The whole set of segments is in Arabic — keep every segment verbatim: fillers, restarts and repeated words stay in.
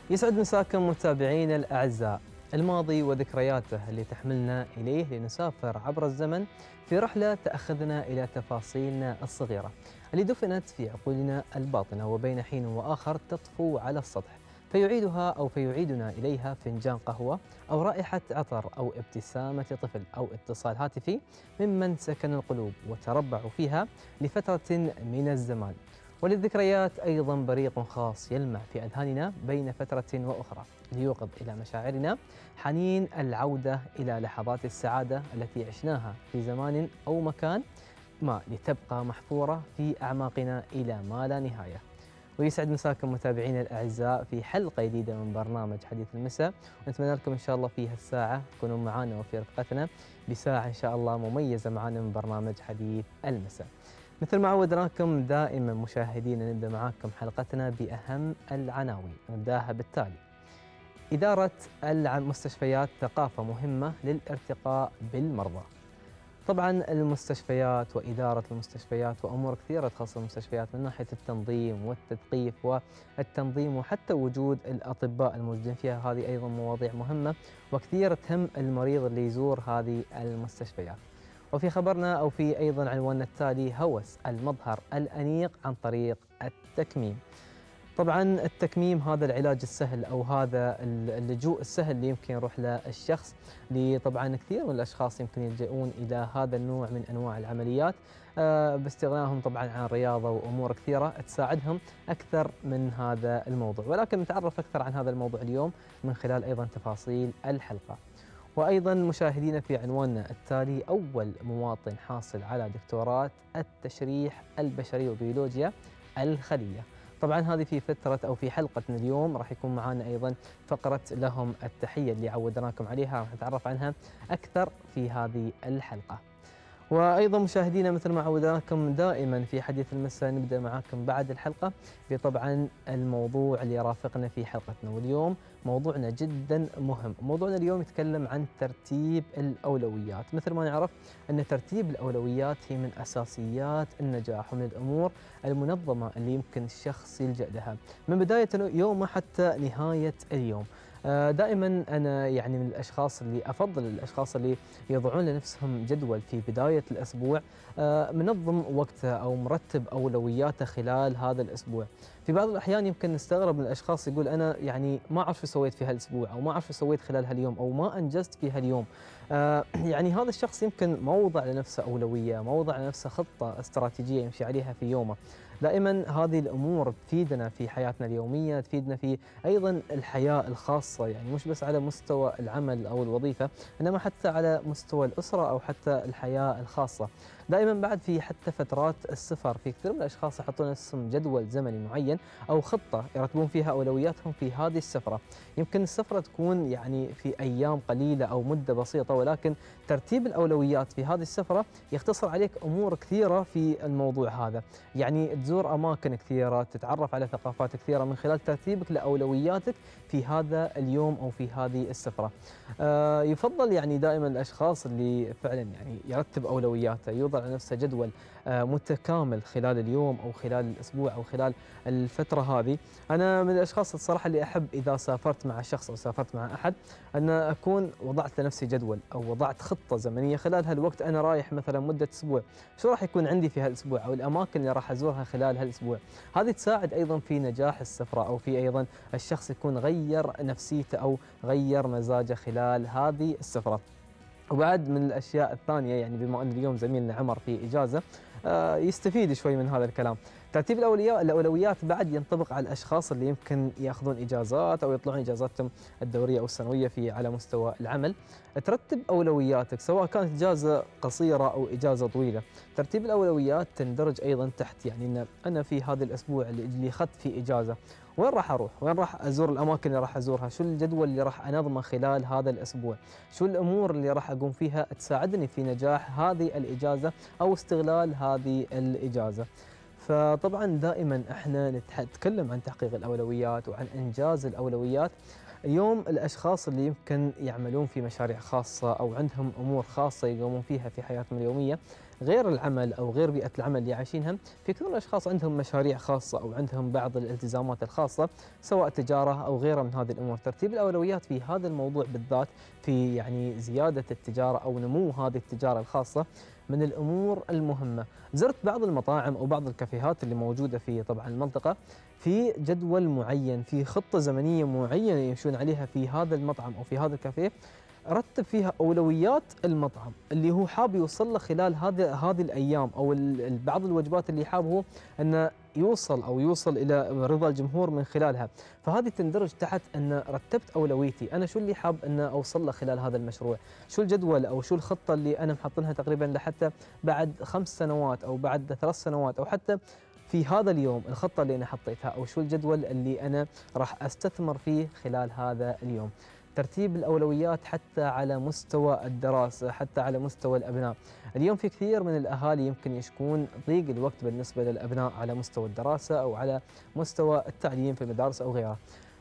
يسعد مساكم متابعينا الأعزاء. الماضي وذكرياته اللي تحملنا إليه لنسافر عبر الزمن في رحلة تأخذنا إلى تفاصيلنا الصغيرة اللي دفنت في عقولنا الباطنة وبين حين وآخر تطفو على السطح، فيعيدها أو فيعيدنا إليها فنجان قهوة أو رائحة عطر أو ابتسامة طفل أو اتصال هاتفي ممن سكن القلوب وتربعوا فيها لفترة من الزمان. وللذكريات أيضا بريق خاص يلمع في أذهاننا بين فترة وأخرى ليوقظ إلى مشاعرنا حنين العودة إلى لحظات السعادة التي عشناها في زمان أو مكان ما لتبقى محفورة في أعماقنا إلى ما لا نهاية. ويسعد مساكم متابعينا الأعزاء في حلقة جديدة من برنامج حديث المساء، ونتمنى لكم إن شاء الله في هالساعة تكونوا معنا وفي رفقتنا بساعة إن شاء الله مميزة معنا من برنامج حديث المساء. مثل ما عودناكم دائما مشاهدينا نبدأ معاكم حلقتنا بأهم العناوين، نبداها بالتالي: إدارة المستشفيات ثقافة مهمة للارتقاء بالمرضى. طبعا المستشفيات وإدارة المستشفيات وأمور كثيرة تخص المستشفيات من ناحية التنظيم والتثقيف والتنظيم وحتى وجود الأطباء الموجودين فيها، هذه أيضا مواضيع مهمة وكثير تهم المريض اللي يزور هذه المستشفيات. وفي خبرنا أو في أيضا عنواننا التالي: هوس المظهر الأنيق عن طريق التكميم. طبعا التكميم هذا العلاج السهل أو هذا اللجوء السهل اللي يمكن يروح له الشخص، طبعا كثير من الأشخاص يمكن يلجؤون إلى هذا النوع من أنواع العمليات آه باستغنائهم طبعا عن رياضة وأمور كثيرة تساعدهم أكثر من هذا الموضوع، ولكن نتعرف أكثر عن هذا الموضوع اليوم من خلال أيضا تفاصيل الحلقة. وأيضا مشاهدينا في عنواننا التالي: أول مواطن حاصل على دكتوراه التشريح البشري وبيولوجيا الخلية. طبعا هذه في فترة أو في حلقتنا اليوم راح يكون معنا أيضا فقرة لهم التحية اللي عودناكم عليها، راح نتعرف عنها أكثر في هذه الحلقة. وأيضا مشاهدينا مثل ما عودناكم دائما في حديث المساء نبدأ معاكم بعد الحلقة بطبعا الموضوع اللي يرافقنا في حلقتنا، واليوم موضوعنا جدا مهم. موضوعنا اليوم يتكلم عن ترتيب الأولويات. مثل ما نعرف أن ترتيب الأولويات هي من أساسيات النجاح ومن الأمور المنظمة اللي يمكن الشخص يلجأ لها من بداية يومه حتى نهاية اليوم. دائما أنا يعني من الأشخاص اللي أفضل الأشخاص اللي يضعون لنفسهم جدول في بداية الأسبوع منظم وقته أو مرتب أولوياته خلال هذا الأسبوع. في بعض الأحيان يمكن نستغرب من الأشخاص يقول أنا يعني ما أعرف شو سويت في هالأسبوع أو ما أعرف شو سويت خلال هاليوم أو ما أنجزت في هاليوم. آه يعني هذا الشخص يمكن ما وضع لنفسه أولوية، ما وضع لنفسه خطة استراتيجية يمشي عليها في يومه. دائما هذه الأمور تفيدنا في حياتنا اليومية، تفيدنا في أيضا الحياة الخاصة، يعني مش بس على مستوى العمل أو الوظيفة إنما حتى على مستوى الأسرة أو حتى الحياة الخاصة. دائما بعد في حتى فترات السفر في كثير من الأشخاص يحطون لنفسهم جدول زمني معين أو خطة يرتبون فيها أولوياتهم في هذه السفرة. يمكن السفرة تكون يعني في أيام قليلة أو مدة بسيطة، ولكن ترتيب الأولويات في هذه السفرة يختصر عليك أمور كثيرة في الموضوع هذا. يعني تزور أماكن كثيرة، تتعرف على ثقافات كثيرة من خلال ترتيبك لأولوياتك في هذا اليوم أو في هذه السفرة. آه يفضل يعني دائما الأشخاص اللي فعلا يعني يرتب أولوياته، يوضع لنفسه جدول آه متكامل خلال اليوم أو خلال الأسبوع أو خلال الفترة هذه. أنا من الأشخاص الصراحة اللي أحب إذا سافرت مع شخص أو سافرت مع أحد أن أكون وضعت لنفسي جدول أو وضعت خطة زمنية خلال هالوقت. أنا رايح مثلا مدة أسبوع، شو راح يكون عندي في هالأسبوع أو الأماكن اللي راح أزورها خلال هالأسبوع. هذه تساعد أيضا في نجاح السفرة أو في أيضا الشخص يكون غير نفسيته أو غير مزاجه خلال هذه السفرة. وبعد من الأشياء الثانية يعني بما أن اليوم زميلنا عمر في إجازة آه يستفيد شوي من هذا الكلام. ترتيب الأولويات الأولويات بعد ينطبق على الأشخاص اللي يمكن يأخذون إجازات أو يطلعون إجازاتهم الدورية أو السنوية في على مستوى العمل. ترتب أولوياتك سواء كانت إجازة قصيرة أو إجازة طويلة. ترتيب الأولويات تندرج أيضا تحت يعني أن أنا في هذا الأسبوع اللي أخذت فيه إجازة وين راح أروح؟ وين راح أزور الأماكن اللي راح أزورها؟ شو الجدول اللي راح أنظمه خلال هذا الأسبوع؟ شو الأمور اللي راح أقوم فيها تساعدني في نجاح هذه الإجازة أو استغلال هذه الإجازة؟ فطبعا دائما احنا نتكلم عن تحقيق الأولويات وعن إنجاز الأولويات. اليوم الأشخاص اللي يمكن يعملون في مشاريع خاصة أو عندهم أمور خاصة يقومون فيها في حياتهم اليومية غير العمل أو غير بيئة العمل اللي عايشينها، في كثير من الأشخاص عندهم مشاريع خاصة أو عندهم بعض الالتزامات الخاصة سواء تجارة أو غيرها من هذه الأمور. ترتيب الأولويات في هذا الموضوع بالذات في يعني زيادة التجارة أو نمو هذه التجارة الخاصة من الأمور المهمة. زرت بعض المطاعم أو بعض الكافيهات اللي موجودة في طبعا المنطقة، في جدول معين، في خطة زمنية معينة يمشون عليها في هذا المطعم أو في هذا الكافيه، رتب فيها أولويات المطعم اللي هو حاب يوصل له خلال هذه هذه الأيام، أو ال- بعض الوجبات اللي حاب هو أنه يوصل أو يوصل إلى رضا الجمهور من خلالها. فهذه تندرج تحت أن رتبت أولويتي، أنا شو اللي حاب أن أوصل له خلال هذا المشروع، شو الجدول أو شو الخطة اللي أنا محطنها تقريبا لحتى بعد خمس سنوات أو بعد ثلاث سنوات، أو حتى في هذا اليوم الخطة اللي أنا حطيتها، أو شو الجدول اللي أنا راح أستثمر فيه خلال هذا اليوم. ترتيب الأولويات حتى على مستوى الدراسة، حتى على مستوى الأبناء. اليوم في كثير من الأهالي يمكن يشكون ضيق الوقت بالنسبة للأبناء على مستوى الدراسة أو على مستوى التعليم في المدارس أو غيرها.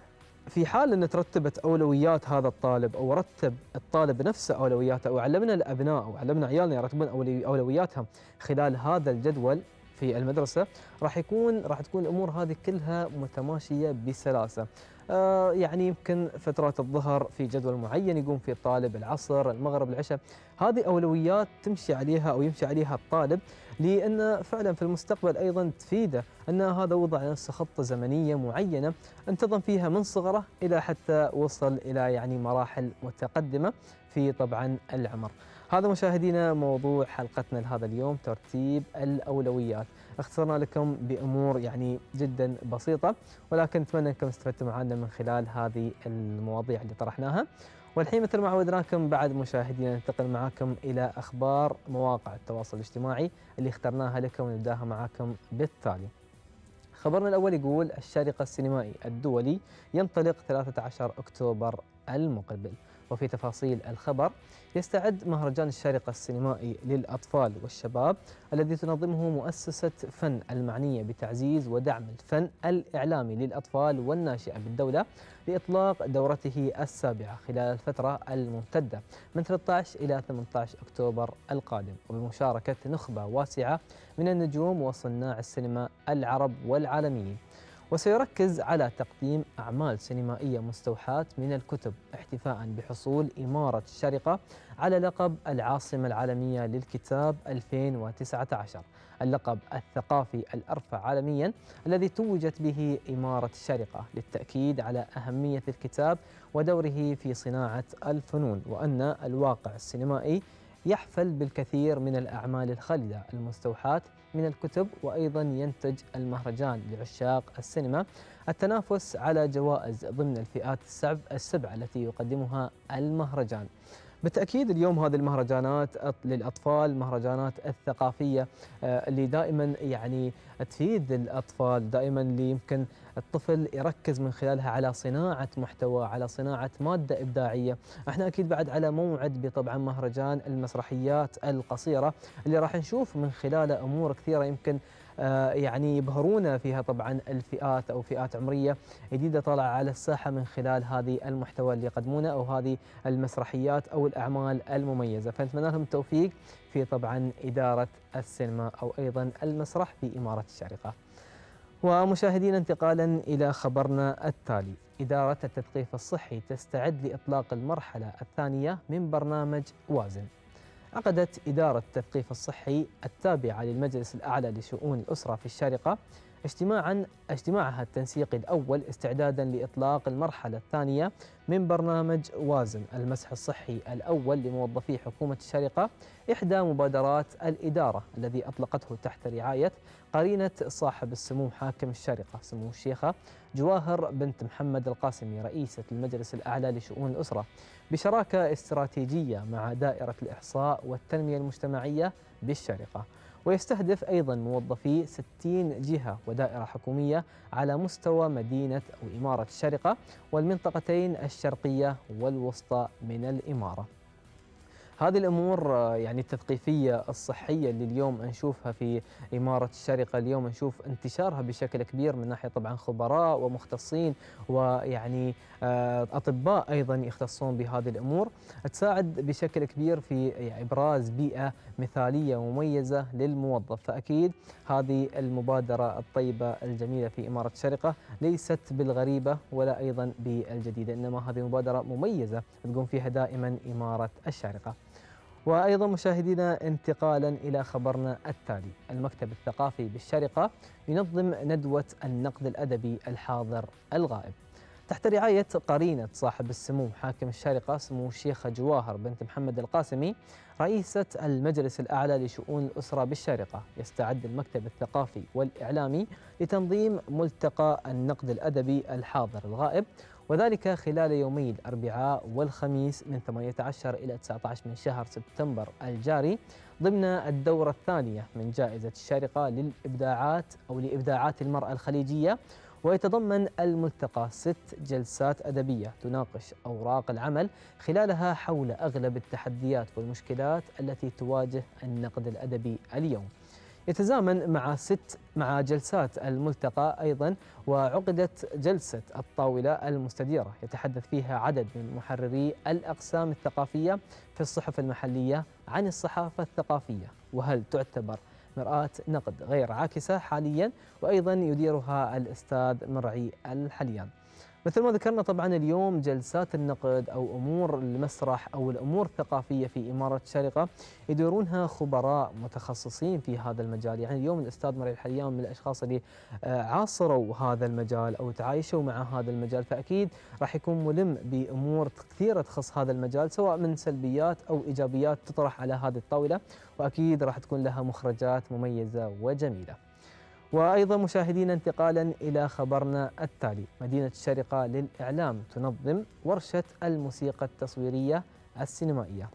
في حال أن ترتبت أولويات هذا الطالب أو رتب الطالب نفسه أولوياته، أو علمنا الأبناء أو علمنا عيالنا يرتبون أولي- أولوياتهم خلال هذا الجدول في المدرسة، راح يكون راح تكون الأمور هذه كلها متماشية بسلاسة. آه يعني يمكن فترات الظهر في جدول معين يقوم فيه الطالب، العصر، المغرب، العشاء، هذه أولويات تمشي عليها أو يمشي عليها الطالب، لأن فعلا في المستقبل أيضا تفيده أن هذا وضع نفسه خطة زمنية معينة انتظم فيها من صغره إلى حتى وصل إلى يعني مراحل متقدمة في طبعا العمر. هذا مشاهدينا موضوع حلقتنا لهذا اليوم، ترتيب الأولويات. اختصرنا لكم بأمور يعني جدا بسيطة، ولكن نتمنى أنكم استفدتوا معنا من خلال هذه المواضيع اللي طرحناها. والحين مثل ما عودناكم بعد مشاهدينا ننتقل معاكم إلى أخبار مواقع التواصل الاجتماعي اللي اخترناها لكم ونبداها معاكم بالتالي. خبرنا الأول يقول الشارقة السينمائي الدولي ينطلق ثلاثة عشر أكتوبر المقبل. وفي تفاصيل الخبر، يستعد مهرجان الشارقة السينمائي للأطفال والشباب الذي تنظمه مؤسسة فن المعنية بتعزيز ودعم الفن الإعلامي للأطفال والناشئة بالدولة لإطلاق دورته السابعة خلال الفترة الممتدة من ثلاثة عشر إلى ثمانية عشر أكتوبر القادم، وبمشاركة نخبة واسعة من النجوم وصناع السينما العرب والعالميين. وسيركز على تقديم أعمال سينمائية مستوحاة من الكتب، احتفاء بحصول إمارة الشارقة على لقب العاصمة العالمية للكتاب ألفين وتسعة عشر، اللقب الثقافي الأرفع عالميا الذي توجت به إمارة الشارقة للتأكيد على أهمية الكتاب ودوره في صناعة الفنون، وأن الواقع السينمائي يحفل بالكثير من الأعمال الخالدة المستوحاة من الكتب. وأيضا ينتج المهرجان لعشاق السينما التنافس على جوائز ضمن الفئات السبع السبعة التي يقدمها المهرجان. بالتأكيد اليوم هذه المهرجانات للأطفال، مهرجانات الثقافية آه، اللي دائما يعني تفيد الأطفال، دائما اللي يمكن الطفل يركز من خلالها على صناعة محتوى، على صناعة مادة إبداعية. احنا أكيد بعد على موعد بطبعا مهرجان المسرحيات القصيرة اللي راح نشوف من خلاله أمور كثيرة يمكن آه، يعني يبهرونا فيها طبعا الفئات أو فئات عمرية جديدة طالعة على الساحة من خلال هذه المحتوى اللي يقدمونه أو هذه المسرحيات أو الأعمال المميزة. فنتمنى لهم التوفيق في طبعا إدارة السينما أو أيضا المسرح في إمارة الشارقة. ومشاهدينا انتقالا إلى خبرنا التالي، إدارة التثقيف الصحي تستعد لإطلاق المرحلة الثانية من برنامج وازن. عقدت إدارة التثقيف الصحي التابعة للمجلس الأعلى لشؤون الأسرة في الشارقة اجتماعا اجتماعها التنسيقي الأول استعدادا لإطلاق المرحلة الثانية من برنامج وازن المسح الصحي الأول لموظفي حكومة الشارقة، إحدى مبادرات الإدارة الذي أطلقته تحت رعاية قرينة صاحب السمو حاكم الشارقة سمو الشيخة جواهر بنت محمد القاسمي رئيسة المجلس الأعلى لشؤون الأسرة، بشراكة استراتيجية مع دائرة الإحصاء والتنمية المجتمعية بالشارقة. ويستهدف أيضا موظفي ستين جهة ودائرة حكومية على مستوى مدينة أو إمارة الشارقة والمنطقتين الشرقية والوسطى من الإمارة. هذه الأمور آه، يعني التثقيفية الصحية اللي اليوم نشوفها في إمارة الشارقة، اليوم نشوف انتشارها بشكل كبير من ناحية طبعا خبراء ومختصين ويعني آه، أطباء أيضا يختصون بهذه الأمور، تساعد بشكل كبير في يعني إبراز بيئة مثالية ومميزة للموظف. فأكيد هذه المبادرة الطيبة الجميلة في إمارة الشارقة ليست بالغريبة ولا أيضا بالجديدة، إنما هذه مبادرة مميزة تقوم فيها دائما إمارة الشارقة. وأيضا مشاهدينا انتقالا إلى خبرنا التالي، المكتب الثقافي بالشارقة ينظم ندوة النقد الأدبي الحاضر الغائب تحت رعاية قرينة صاحب السمو حاكم الشارقة سمو الشيخة جواهر بنت محمد القاسمي رئيسة المجلس الأعلى لشؤون الأسرة بالشارقة. يستعد المكتب الثقافي والإعلامي لتنظيم ملتقى النقد الأدبي الحاضر الغائب، وذلك خلال يومي الأربعاء والخميس من ثمانية عشر إلى تسعة عشر من شهر سبتمبر الجاري، ضمن الدورة الثانية من جائزة الشارقة للإبداعات أو لإبداعات المرأة الخليجية. ويتضمن الملتقى ست جلسات أدبية تناقش أوراق العمل خلالها حول أغلب التحديات والمشكلات التي تواجه النقد الأدبي اليوم. يتزامن مع ست مع جلسات الملتقى أيضا وعقدت جلسة الطاولة المستديرة يتحدث فيها عدد من محرري الأقسام الثقافية في الصحف المحلية عن الصحافة الثقافية، وهل تعتبر مرآة نقد غير عاكسة حاليا، وأيضا يديرها الأستاذ مرعي الحليان. مثل ما ذكرنا طبعا اليوم جلسات النقد أو أمور المسرح أو الأمور الثقافية في إمارة الشارقة يديرونها خبراء متخصصين في هذا المجال. يعني اليوم الأستاذ مرعي الحليان من الأشخاص اللي آه، عاصروا هذا المجال أو تعايشوا مع هذا المجال، فأكيد راح يكون ملم بأمور كثيرة تخص هذا المجال سواء من سلبيات أو إيجابيات تطرح على هذه الطاولة، وأكيد راح تكون لها مخرجات مميزة وجميلة. وأيضا مشاهدينا انتقالا إلى خبرنا التالي، مدينة الشارقة للإعلام تنظم ورشة الموسيقى التصويرية السينمائية.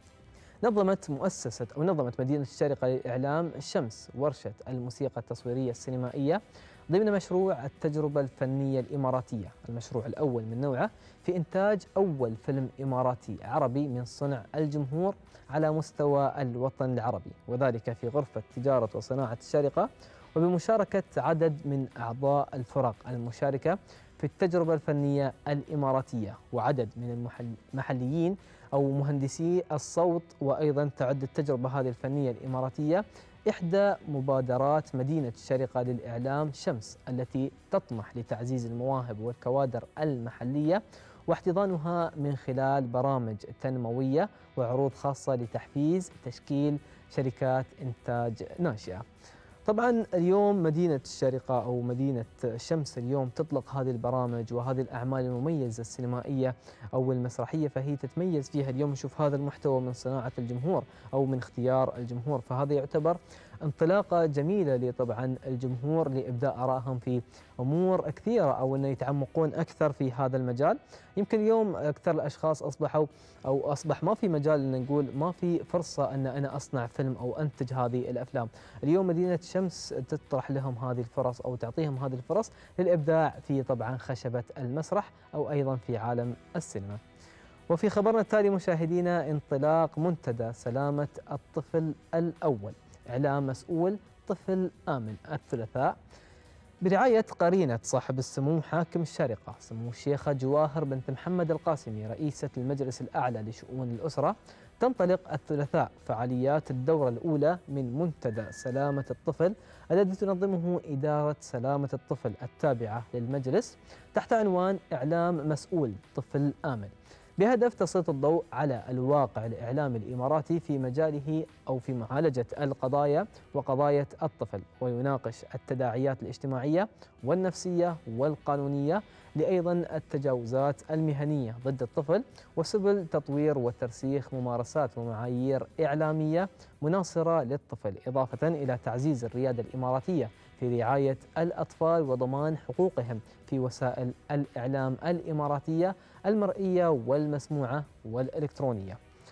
نظمت مؤسسة أو نظمت مدينة الشارقة للإعلام شمس ورشة الموسيقى التصويرية السينمائية ضمن مشروع التجربة الفنية الإماراتية، المشروع الأول من نوعه في إنتاج أول فيلم إماراتي عربي من صنع الجمهور على مستوى الوطن العربي، وذلك في غرفة تجارة وصناعة الشارقة، وبمشاركة عدد من أعضاء الفرق المشاركة في التجربة الفنية الإماراتية وعدد من المحليين أو مهندسي الصوت. وأيضا تعد التجربة هذه الفنية الإماراتية إحدى مبادرات مدينة الشارقة للإعلام شمس التي تطمح لتعزيز المواهب والكوادر المحلية واحتضانها من خلال برامج تنموية وعروض خاصة لتحفيز تشكيل شركات إنتاج ناشئة. طبعا اليوم مدينة الشارقة أو مدينة شمس اليوم تطلق هذه البرامج وهذه الأعمال المميزة السينمائية أو المسرحية، فهي تتميز فيها اليوم نشوف هذا المحتوى من صناعة الجمهور أو من اختيار الجمهور، فهذا يعتبر انطلاقة جميلة لطبعا الجمهور لإبداء آرائهم في أمور كثيرة أو أن يتعمقون أكثر في هذا المجال. يمكن اليوم أكثر الأشخاص أصبحوا أو أصبح ما في مجال أن نقول ما في فرصة أن أنا أصنع فيلم أو أنتج هذه الأفلام. اليوم مدينة شمس تطرح لهم هذه الفرص أو تعطيهم هذه الفرص للإبداع في طبعا خشبة المسرح أو أيضا في عالم السينما. وفي خبرنا التالي مشاهدينا انطلاق منتدى سلامة الطفل الأول، إعلام مسؤول طفل آمن الثلاثاء برعاية قرينة صاحب السمو حاكم الشارقة سمو الشيخة جواهر بنت محمد القاسمي رئيسة المجلس الأعلى لشؤون الأسرة. تنطلق الثلاثاء فعاليات الدورة الأولى من منتدى سلامة الطفل الذي تنظمه إدارة سلامة الطفل التابعة للمجلس تحت عنوان إعلام مسؤول طفل آمن، بهدف تسليط الضوء على الواقع الإعلامي الإماراتي في مجاله أو في معالجة القضايا وقضايا الطفل، ويناقش التداعيات الاجتماعية والنفسية والقانونية لأيضا التجاوزات المهنية ضد الطفل وسبل تطوير وترسيخ ممارسات ومعايير إعلامية مناصرة للطفل، إضافة إلى تعزيز الريادة الإماراتية في رعاية الأطفال وضمان حقوقهم في وسائل الإعلام الإماراتية المرئية والمسموعة والإلكترونية.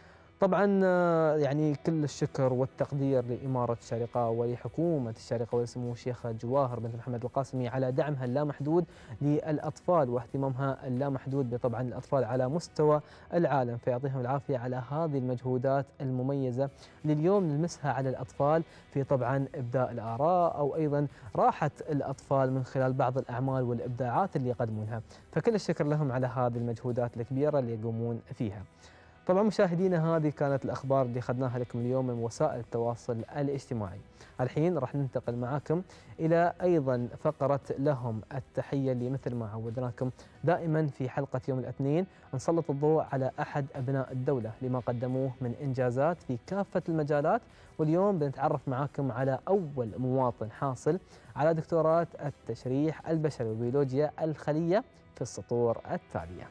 طبعا آه، يعني كل الشكر والتقدير لإمارة الشارقة ولحكومة الشارقة ولسمو الشيخة جواهر بنت محمد القاسمي على دعمها اللامحدود للأطفال واهتمامها اللامحدود بطبعا الأطفال على مستوى العالم، فيعطيهم العافية على هذه المجهودات المميزة اللي اليوم نلمسها على الأطفال في طبعا إبداء الآراء أو أيضا راحة الأطفال من خلال بعض الأعمال والإبداعات اللي يقدمونها، فكل الشكر لهم على هذه المجهودات الكبيرة اللي يقومون فيها. طبعا مشاهدينا هذه كانت الأخبار اللي أخذناها لكم اليوم من وسائل التواصل الاجتماعي. الحين راح ننتقل معاكم إلى أيضا فقرة لهم التحية اللي مثل ما عودناكم دائما في حلقة يوم الاثنين نسلط الضوء على أحد أبناء الدولة لما قدموه من إنجازات في كافة المجالات، واليوم بنتعرف معاكم على أول مواطن حاصل على دكتوراه التشريح البشري وبيولوجيا الخلية في السطور التالية.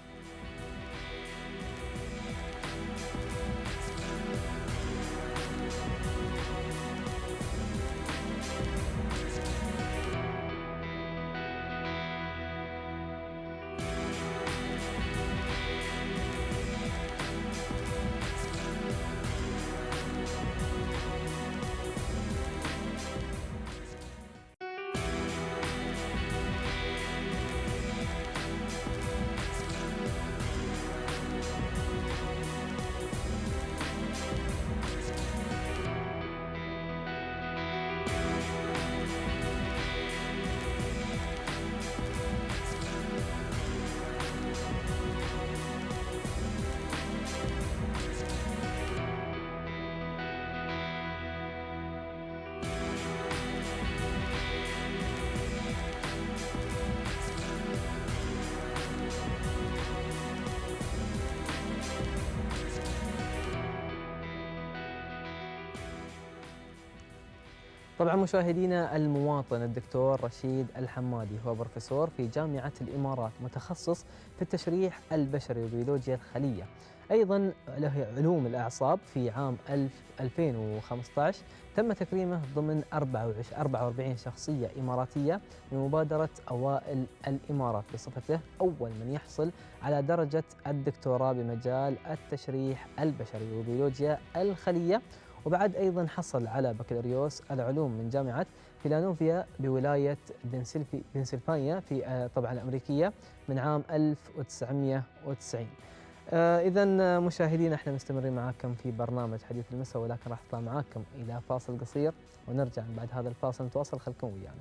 طبعا مشاهدينا المواطن الدكتور رشيد الحمادي هو بروفيسور في جامعة الإمارات متخصص في التشريح البشري وبيولوجيا الخلية، أيضا له علوم الأعصاب. في عام ألفين وخمسة عشر تم تكريمه ضمن أربعة وأربعين شخصية إماراتية بمبادرة أوائل الإمارات بصفته أول من يحصل على درجة الدكتوراه بمجال التشريح البشري وبيولوجيا الخلية، وبعد أيضا حصل على بكالوريوس العلوم من جامعة فيلادلفيا بولاية بنسلفانيا في طبعا الأمريكية من عام ألف وتسعمئة وتسعين. آه إذا مشاهدينا احنا مستمرين معاكم في برنامج حديث المساء، ولكن راح نطلع معاكم إلى فاصل قصير ونرجع بعد هذا الفاصل نتواصل، خلكم ويانا.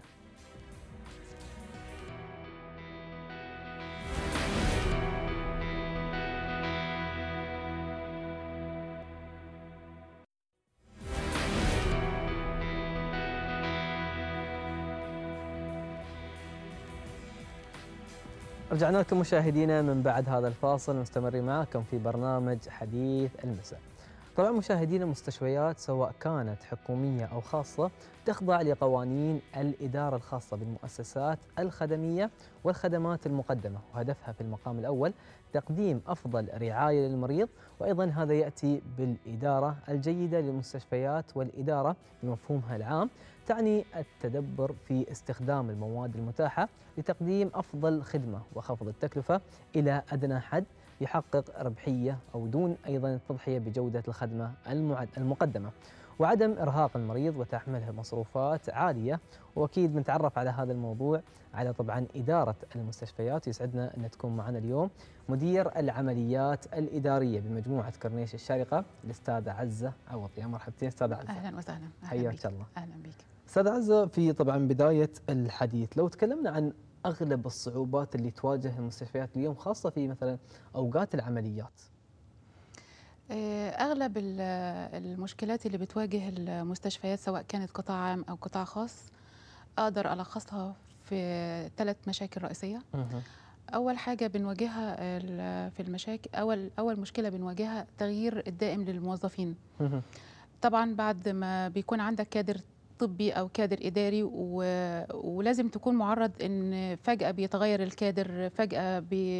رجعنا لكم مشاهدينا من بعد هذا الفاصل، مستمرين معكم في برنامج حديث المساء. طبعا مشاهدينا المستشفيات سواء كانت حكومية أو خاصة تخضع لقوانين الإدارة الخاصة بالمؤسسات الخدمية والخدمات المقدمة، وهدفها في المقام الأول تقديم أفضل رعاية للمريض، وأيضا هذا يأتي بالإدارة الجيدة للمستشفيات، والإدارة بمفهومها العام تعني التدبر في استخدام المواد المتاحة لتقديم أفضل خدمة وخفض التكلفة إلى أدنى حد يحقق ربحية أو دون أيضا التضحية بجودة الخدمة المقدمة، وعدم إرهاق المريض وتحمله مصروفات عالية. وأكيد بنتعرف على هذا الموضوع على طبعا إدارة المستشفيات. يسعدنا أن تكون معنا اليوم مدير العمليات الإدارية بمجموعة كورنيش الشارقة الأستاذة عزة عوض. يا مرحبتين أستاذة عزة. أهلا وسهلا. حياك الله. أهلا بك أستاذة عزة. في طبعا بداية الحديث لو تكلمنا عن أغلب الصعوبات اللي تواجه المستشفيات اليوم خاصة في مثلا أوقات العمليات. أغلب المشكلات اللي بتواجه المستشفيات سواء كانت قطاع عام أو قطاع خاص أقدر ألخصها في ثلاث مشاكل رئيسية. أول حاجة بنواجهها في المشاكل، أول أول مشكلة بنواجهها تغيير الدائم للموظفين. طبعا بعد ما بيكون عندك كادر طبي أو كادر إداري و... ولازم تكون معرض إن فجأة بيتغير الكادر، فجأة بي...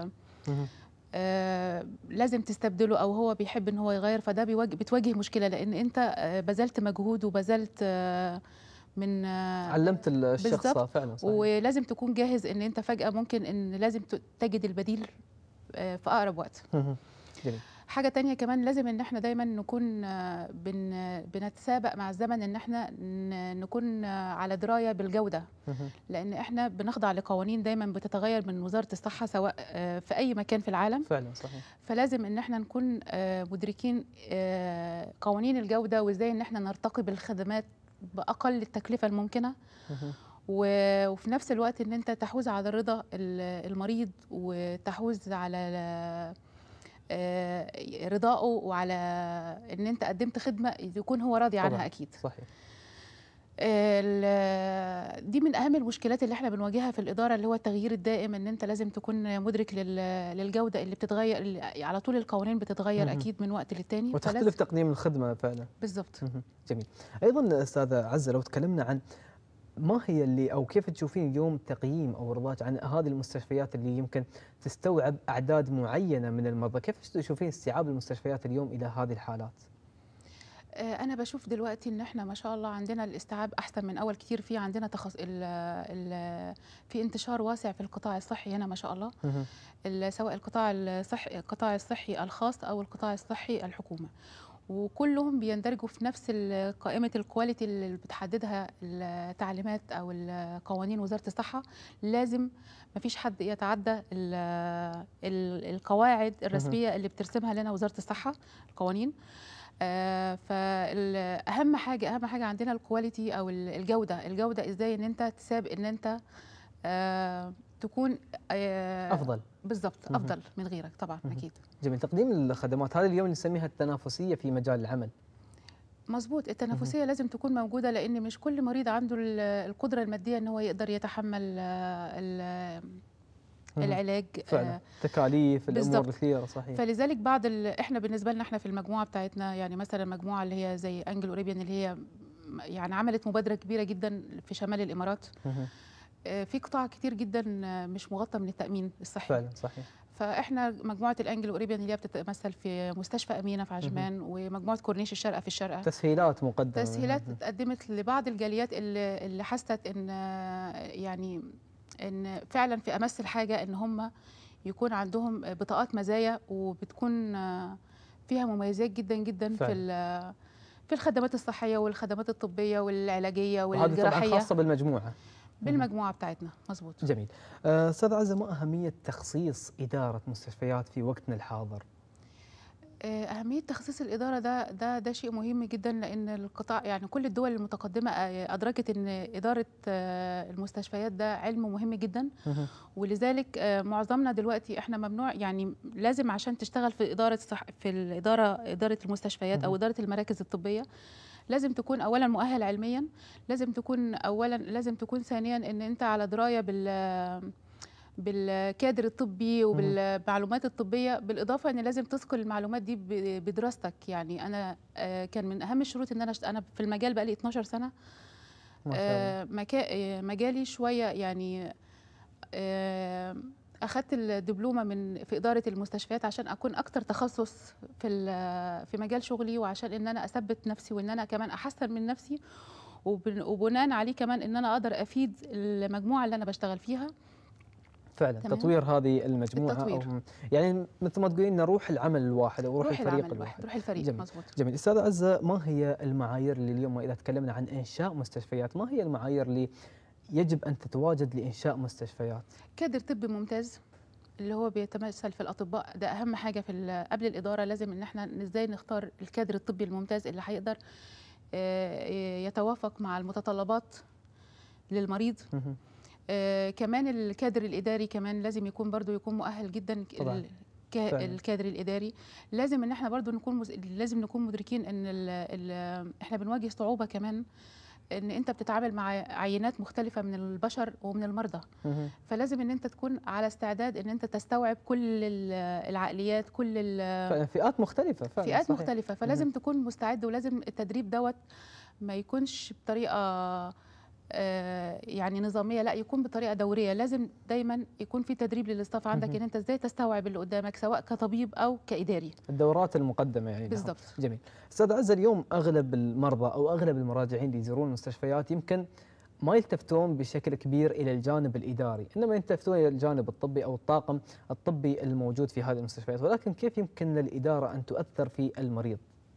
آه لازم تستبدله أو هو بيحب إن هو يغير، فده بيواجه... بتواجه مشكلة، لأن أنت بذلت مجهود وبذلت آه من آه علمت الشخص فعلا. صحيح. ولازم تكون جاهز إن أنت فجأة ممكن إن لازم تجد البديل آه في أقرب وقت. حاجه تانية كمان، لازم ان احنا دايما نكون آه، بن بنتسابق مع الزمن، ان احنا ن- نكون آه، على درايه بالجوده، مهم. لان احنا بنخضع لقوانين دايما بتتغير من وزاره الصحه، سواء آه، في اي مكان في العالم. فعلا صحيح. فلازم ان احنا نكون آه، مدركين آه، قوانين الجوده، وازاي ان احنا نرتقي بالخدمات باقل التكلفه الممكنه، مهم. و- وفي نفس الوقت ان انت تحوز على رضا ال- المريض، وتحوز على آه، رضائه، وعلى ان انت قدمت خدمه يكون هو راضي عنها طبعا اكيد. صحيح. ال- دي من اهم المشكلات اللي احنا بنواجهها في الاداره، اللي هو التغيير الدائم، ان انت لازم تكون مدرك لل- للجوده اللي بتتغير، اللي على طول القوانين بتتغير مهم. اكيد من وقت للتاني، وتختلف فلازم. تقديم الخدمه فعلا. بالظبط. مهم. جميل. ايضا استاذه عزه، لو تكلمنا عن ما هي اللي او كيف تشوفين اليوم تقييم او رضاك عن هذه المستشفيات اللي يمكن تستوعب اعداد معينه من المرضى، كيف تشوفين استيعاب المستشفيات اليوم الى هذه الحالات؟ آه، انا بشوف دلوقتي ان احنا ما شاء الله عندنا الاستيعاب احسن من اول كتير، في عندنا تخص ال ال في انتشار واسع في القطاع الصحي هنا ما شاء الله، مهم. ال- سواء القطاع الصحي القطاع الصحي الخاص او القطاع الصحي الحكومه، وكلهم بيندرجوا في نفس ال- قائمه الكواليتي اللي بتحددها التعليمات او ال- قوانين وزاره الصحه. لازم ما فيش حد يتعدى ال ال القواعد مهم. الرسميه اللي بترسمها لنا وزاره الصحه، القوانين. آه فاهم حاجه اهم حاجه عندنا الكواليتي او ال- الجوده الجوده ازاي ان انت تسابق، ان انت آه تكون آه افضل. بالظبط مهم. افضل من غيرك طبعا. مهم. اكيد. جميل. تقديم الخدمات هذه اليوم نسميها التنافسيه في مجال العمل. مظبوط، مهم. التنافسيه لازم تكون موجوده، لان مش كل مريض عنده ال- القدره الماديه ان هو يقدر يتحمل آه، ال- مهم. العلاج. فعلا آه، تكاليف الامور بالظبط. الكثيره صحيح. فلذلك بعض ال... احنا بالنسبه لنا احنا في المجموعه بتاعتنا، يعني مثلا المجموعه اللي هي زي انجل اوريبيان، اللي هي يعني عملت مبادره كبيره جدا في شمال الامارات. مهم. آه، في قطاع كتير جدا آه، مش مغطى من التامين الصحي. فعلا صحيح. فاحنا مجموعه الانجل اوريبيان اللي هي بتتمثل في مستشفى امينه في مهم. عجمان، ومجموعه كورنيش الشارقه في الشارقه. تسهيلات مقدمه. تسهيلات مهم. اتقدمت لبعض الجاليات اللي اللي حست ان آه، يعني ان فعلا في امس الحاجه ان هم يكون عندهم بطاقات مزايا، وبتكون آه، فيها مميزات جدا جدا في فعلا. ال- في الخدمات الصحيه والخدمات الطبيه والعلاجيه وهذه طبعا والجراحيه خاصه بالمجموعه. مهم. بالمجموعه بتاعتنا. مظبوط. جميل. آه، استاذ عزه، ما اهميه تخصيص اداره مستشفيات في وقتنا الحاضر؟ آه، أهمية تخصيص الإدارة ده ده ده شيء مهم جدا، لأن القطاع يعني كل الدول المتقدمة آه، أدركت أن إدارة آه، المستشفيات ده علم مهم جدا، مهم. ولذلك آه، معظمنا دلوقتي احنا ممنوع، يعني لازم عشان تشتغل في إدارة صح في الإدارة إدارة المستشفيات أو مهم. إدارة المراكز الطبية، لازم تكون أولا مؤهل علميا، لازم تكون أولا لازم تكون ثانيا أن أنت على دراية بال بالكادر الطبي مهم. وبالمعلومات الطبيه، بالاضافه ان لازم تثقل المعلومات دي ب- بدراستك. يعني انا آه، كان من اهم الشروط ان انا أشت- انا في المجال بقالي اتناشر سنه. ما شاء الله. آه، مكا- آه، مجالي شويه يعني آه، اخذت الدبلومه من في اداره المستشفيات عشان اكون اكتر تخصص في ال- في مجال شغلي، وعشان ان انا اثبت نفسي وان انا كمان احسن من نفسي، وبن- وبناء عليه كمان ان انا اقدر افيد المجموعه اللي انا بشتغل فيها. فعلا تمام. تطوير هذه المجموعه التطوير. او يعني مثل ما تقولين روح العمل الواحد او روح, روح الفريق العمل الواحد. الواحد، روح الفريق. جميل. مظبوط. جميل. استاذ عزه، ما هي المعايير اللي اليوم اذا تكلمنا عن انشاء مستشفيات، ما هي المعايير اللي يجب ان تتواجد لانشاء مستشفيات؟ كادر طبي ممتاز اللي هو بيتمثل في الاطباء، ده اهم حاجه في ال- قبل الاداره. لازم ان احنا ازاي نختار الكادر الطبي الممتاز اللي هيقدر آه، يتوافق مع المتطلبات للمريض. مهم. آه، كمان الكادر الاداري كمان لازم يكون برضو يكون مؤهل جدا. طبعاً. ال- كا- فعلاً. الكادر الاداري لازم ان احنا برضو نكون مز... لازم نكون مدركين ان ال... ال... احنا بنواجه صعوبه كمان، ان انت بتتعامل مع عينات مختلفه من البشر ومن المرضى. مهم. فلازم ان انت تكون على استعداد ان انت تستوعب كل ال- العقليات، كل ال- فعلا فئات مختلفه فعلا. فئات صحيح. مختلفه. فلازم تكون مستعد، ولازم التدريب دوت ما يكونش بطريقه آه، يعني نظاميه، لا يكون بطريقه دوريه. لازم دايما يكون في تدريب للاستاف عندك مهم. ان انت ازاي تستوعب اللي قدامك، سواء كطبيب او كاداري. الدورات المقدمه يعني لها. بالضبط. جميل. استاذ عزه، اليوم اغلب المرضى او اغلب المراجعين اللي يزورون المستشفيات يمكن ما يلتفتون بشكل كبير الى الجانب الاداري، انما يلتفتون الى الجانب الطبي او الطاقم الطبي الموجود في هذه المستشفيات، ولكن كيف يمكن للاداره ان تؤثر في المريض؟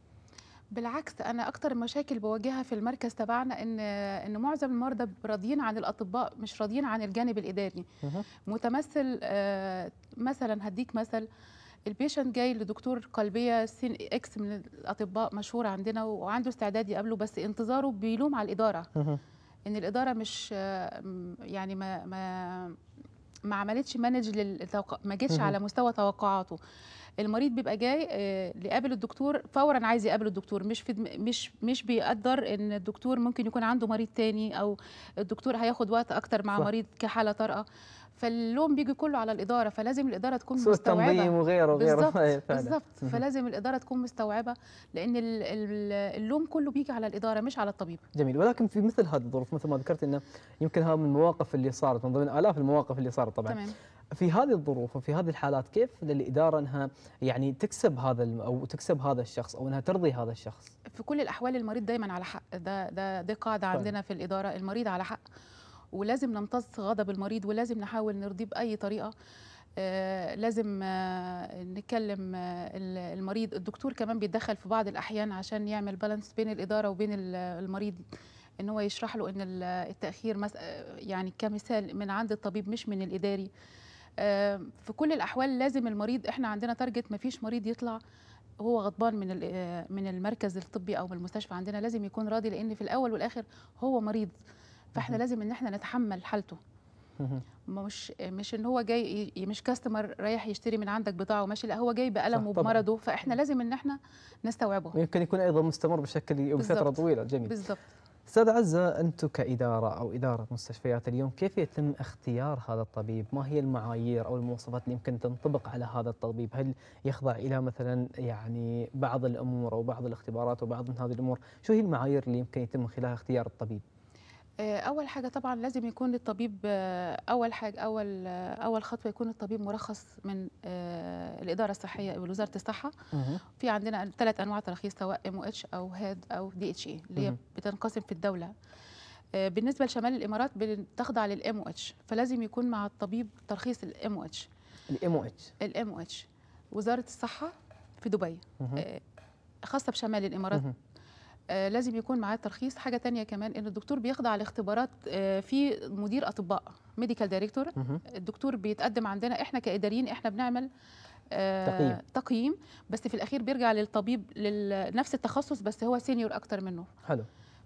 بالعكس، انا اكتر المشاكل بواجهها في المركز تبعنا ان ان معظم المرضى راضيين عن الاطباء، مش راضيين عن الجانب الاداري. مه. متمثل آه، مثلا هديك مثل، البيشنت جاي لدكتور قلبيه سين اكس من الاطباء مشهور عندنا وعنده استعداد يقابله، بس انتظاره بيلوم على الاداره مه. ان الاداره مش آه، م- يعني ما ما ما عملتش مانج للتوقع، ما جتش مه. على مستوى توقعاته. المريض بيبقى جاي آه، يقابل الدكتور فورا، عايز يقابل الدكتور، مش في دم- مش مش بيقدر ان الدكتور ممكن يكون عنده مريض تاني، او الدكتور هياخد وقت اكتر مع صح. مريض كحاله طارئه. فاللوم بيجي كله على الاداره، فلازم الاداره تكون سوء التنظيم مستوعبه. وغيره وغيره. بالظبط أي فعلا. بالظبط، مه. فلازم الاداره تكون مستوعبه، لان ال- ال- اللوم كله بيجي على الاداره مش على الطبيب. جميل، ولكن في مثل هذه الظروف مثل ما ذكرت انه يمكن هذه من المواقف اللي صارت، من ضمن الاف المواقف اللي صارت طبعا. تمام. في هذه الظروف وفي هذه الحالات كيف للاداره انها يعني تكسب هذا الم- او تكسب هذا الشخص او انها ترضي هذا الشخص؟ في كل الاحوال المريض دايما على حق، ده ده دي قاعده فعلا. عندنا في الاداره، المريض على حق، ولازم نمتص غضب المريض ولازم نحاول نرضيه باي طريقه. آه لازم آه نتكلم آه ال- المريض، الدكتور كمان بيتدخل في بعض الاحيان عشان يعمل بالانس بين الاداره وبين ال- المريض، ان هو يشرح له ان ال- التاخير مس- آه، يعني كمثال من عند الطبيب مش من الاداري. آه في كل الاحوال لازم المريض، احنا عندنا تارجت، ما فيش مريض يطلع هو غضبان من ال- آه، من المركز الطبي او من المستشفى عندنا، لازم يكون راضي، لان في الاول والاخر هو مريض، فاحنا مه. لازم ان احنا نتحمل حالته. مه. مش مش ان هو جاي ي- مش كاستمر رايح يشتري من عندك بضاعه وماشي، لا هو جاي صح بألمه طبعا. وبمرضه، فاحنا لازم ان احنا نستوعبه. ويمكن يكون ايضا مستمر بشكل بفتره بالظبط. طويله. جميل. بالظبط. استاذ عزه، انتم كاداره او اداره مستشفيات اليوم كيف يتم اختيار هذا الطبيب؟ ما هي المعايير او المواصفات اللي يمكن تنطبق على هذا الطبيب؟ هل يخضع الى مثلا يعني بعض الامور او بعض الاختبارات وبعض من هذه الامور؟ شو هي المعايير اللي يمكن يتم من خلالها اختيار الطبيب؟ آه، اول حاجه طبعا لازم يكون الطبيب، آه، اول حاجه اول آه، اول خطوه يكون الطبيب مرخص من آه، الاداره الصحيه وزاره الصحه. مه. في عندنا ثلاث انواع تراخيص، سواء ام او اتش او هاد او دي اتش اي، اللي هي مه. بتنقسم في الدوله. آه، بالنسبه لشمال الامارات بتخضع للام او اتش، فلازم يكون مع الطبيب ترخيص الام او اتش. الام او اتش. الام او اتش وزاره الصحه في دبي، مه. آه، خاصه بشمال الامارات. مه. آه، لازم يكون معاه ترخيص. حاجه تانية كمان، ان الدكتور بيخضع لاختبارات، آه، في مدير اطباء ميديكال دايركتور. مه. الدكتور بيتقدم عندنا، احنا كاداريين احنا بنعمل آه، تقييم. تقييم، بس في الاخير بيرجع للطبيب لنفس التخصص، بس هو سينيور اكتر منه، حلو.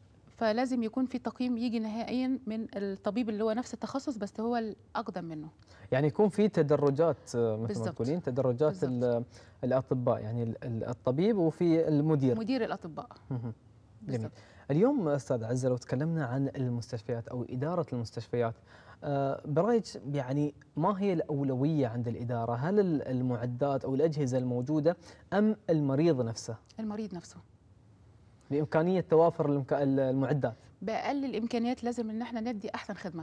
فلازم يكون في تقييم يجي نهائيا من الطبيب اللي هو نفس التخصص بس هو الاقدم منه. يعني يكون في تدرجات آه، مثل ما بالضبط. تقولين تدرجات بالضبط. ال- الاطباء، يعني ال- ال- الطبيب وفي المدير. مدير الاطباء. مه. جميل. بالضبط. اليوم استاذ عزه لو تكلمنا عن المستشفيات او اداره المستشفيات، آه، برايك يعني ما هي الاولويه عند الاداره؟ هل ال- المعدات او الاجهزه الموجوده ام المريض نفسه؟ المريض نفسه. بامكانيه توافر المك- المعدات. باقل الامكانيات لازم ان احنا ندي احسن خدمه.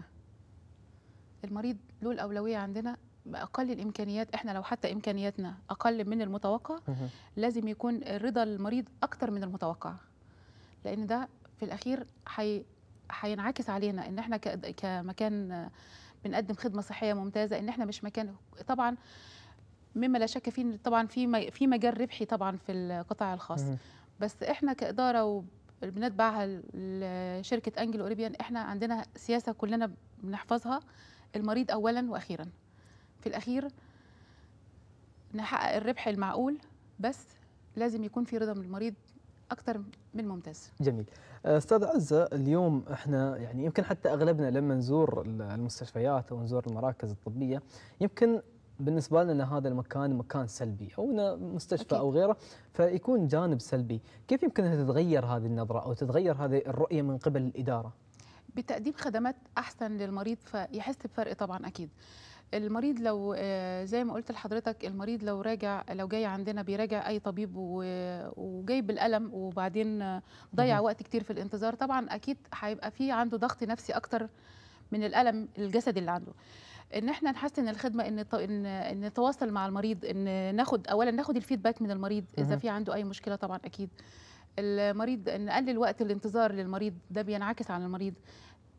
المريض له الاولويه عندنا، باقل الامكانيات. احنا لو حتى امكانياتنا اقل من المتوقع، مه. لازم يكون رضا المريض اكتر من المتوقع، لان ده في الاخير حي هينعكس علينا ان احنا ك- كمكان بنقدم خدمه صحيه ممتازه، ان احنا مش مكان. طبعا مما لا شك فيه إن طبعا في م- في مجال ربحي طبعا في القطاع الخاص، مه. بس احنا كاداره وبنتبعها لشركه انجلو اوريبيان، احنا عندنا سياسه كلنا بنحفظها: المريض اولا واخيرا. في الاخير نحقق الربح المعقول، بس لازم يكون في رضا من المريض اكتر من ممتاز. جميل. استاذ عزه، اليوم احنا يعني يمكن حتى اغلبنا لما نزور المستشفيات او نزور المراكز الطبيه يمكن بالنسبه لنا هذا المكان مكان سلبي، او إنه مستشفى أكيد. او غيره، فيكون جانب سلبي. كيف يمكن انها تتغير هذه النظره او تتغير هذه الرؤيه من قبل الاداره؟ بتقديم خدمات احسن للمريض فيحس بفرق طبعا. اكيد المريض لو آه، زي ما قلت لحضرتك، المريض لو راجع لو جاي عندنا بيراجع اي طبيب و- وجاي بالالم، وبعدين آه، ضيع مه. وقت كتير في الانتظار، طبعا اكيد هيبقى في عنده ضغط نفسي اكتر من الالم الجسدي اللي عنده. ان احنا نحسن الخدمه، ان ط- ان ان نتواصل مع المريض، ان ناخد اولا ناخد الفيدباك من المريض اذا مه. في عنده اي مشكله. طبعا اكيد المريض نقلل وقت الانتظار للمريض، ده بينعكس على المريض.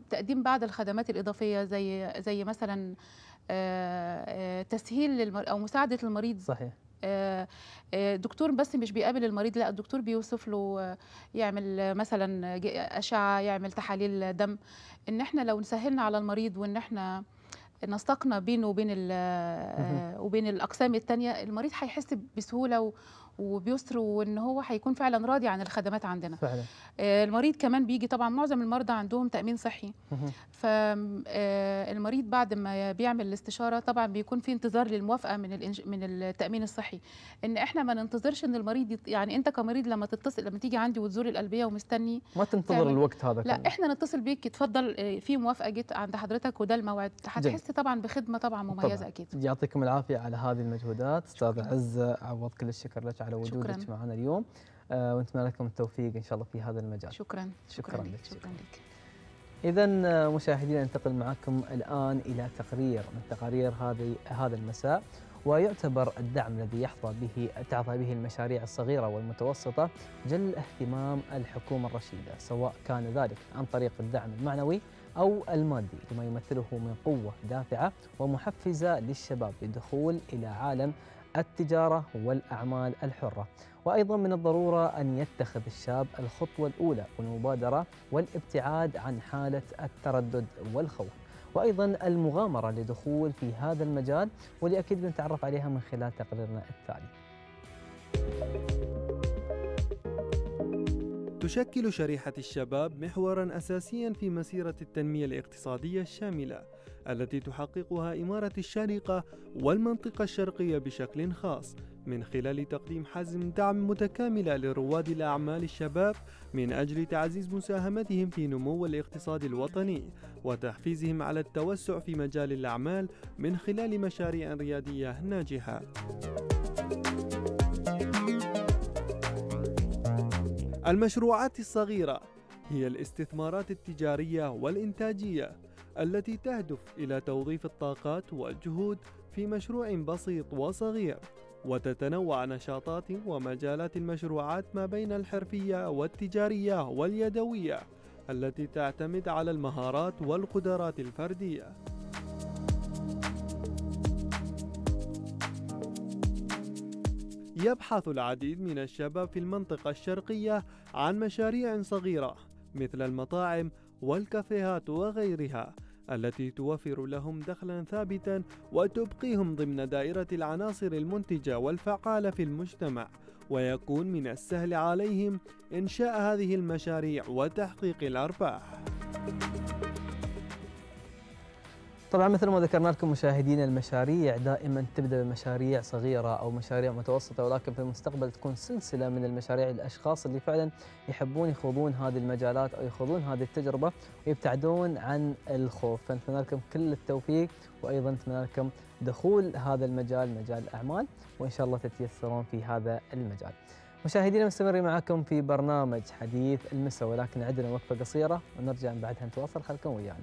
تقديم بعض الخدمات الاضافيه زي زي مثلا آه، آه، تسهيل للمر... او مساعده المريض. صحيح. آه، آه، دكتور بس مش بيقابل المريض، لا الدكتور بيوصف له آه، يعمل آه، مثلا ج- اشعه، يعمل تحاليل دم. ان احنا لو نسهلنا على المريض وان احنا نسقنا بينه وبين ال- مهم. آه، وبين الاقسام التانية، المريض هيحس بسهوله و- وبيسر، وان هو هيكون فعلا راضي عن الخدمات عندنا. فعلا. آه، المريض كمان بيجي، طبعا معظم المرضى عندهم تأمين صحي، مهم. فالمريض بعد ما بيعمل الاستشارة طبعا بيكون في انتظار للموافقة من الإنج... من التأمين الصحي. ان احنا ما ننتظرش ان المريض يت... يعني انت كمريض لما تتصل، لما تيجي عندي وتزور القلبية ومستني ما تنتظر تعمل، الوقت هذا لا كله. احنا نتصل بيك اتفضل آه، في موافقة جت عند حضرتك وده الموعد، جميل. هتحس طبعا بخدمة طبعا مميزة طبعا. اكيد. يعطيكم العافيه على هذه المجهودات استاذ شكراً. عزه عوض، كل الشكر لك على وجودك شكراً. معنا اليوم، آه، ونتمنى لكم التوفيق ان شاء الله في هذا المجال. شكرا شكراً شكرا لك. لك شكرا لك. إذا مشاهدينا ننتقل معكم الآن إلى تقرير من تقارير هذه هذا المساء، ويعتبر الدعم الذي يحظى به تحظى به المشاريع الصغيرة والمتوسطة جل اهتمام الحكومة الرشيدة، سواء كان ذلك عن طريق الدعم المعنوي أو المادي، لما يمثله من قوة دافعة ومحفزة للشباب للدخول إلى عالم التجارة والأعمال الحرة. وأيضا من الضرورة أن يتخذ الشاب الخطوة الأولى والمبادرة والابتعاد عن حالة التردد والخوف، وأيضا المغامرة لدخول في هذا المجال، واللي أكيد بنتعرف عليها من خلال تقريرنا التالي. تشكل شريحة الشباب محوراً أساسياً في مسيرة التنمية الاقتصادية الشاملة التي تحققها إمارة الشارقة والمنطقة الشرقية بشكل خاص، من خلال تقديم حزم دعم متكاملة لرواد الأعمال الشباب من أجل تعزيز مساهمتهم في نمو الاقتصاد الوطني وتحفيزهم على التوسع في مجال الأعمال من خلال مشاريع ريادية ناجحة. المشروعات الصغيرة هي الاستثمارات التجارية والإنتاجية التي تهدف إلى توظيف الطاقات والجهود في مشروع بسيط وصغير، وتتنوع نشاطات ومجالات المشروعات ما بين الحرفية والتجارية واليدوية التي تعتمد على المهارات والقدرات الفردية. يبحث العديد من الشباب في المنطقة الشرقية عن مشاريع صغيرة مثل المطاعم والكافيهات وغيرها التي توفر لهم دخلا ثابتا وتبقيهم ضمن دائرة العناصر المنتجة والفعالة في المجتمع، ويكون من السهل عليهم إنشاء هذه المشاريع وتحقيق الأرباح. طبعا مثل ما ذكرنا لكم مشاهدينا، المشاريع دائما تبدأ بمشاريع صغيرة أو مشاريع متوسطة، ولكن في المستقبل تكون سلسلة من المشاريع للأشخاص اللي فعلا يحبون يخوضون هذه المجالات أو يخوضون هذه التجربة ويبتعدون عن الخوف. فنتمنى لكم كل التوفيق، وأيضا نتمنى لكم دخول هذا المجال، مجال الأعمال، وإن شاء الله تتيسرون في هذا المجال. مشاهدينا مستمرين معكم في برنامج حديث المساء، ولكن عندنا وقفة قصيرة ونرجع من بعدها نتواصل، خلكم ويانا.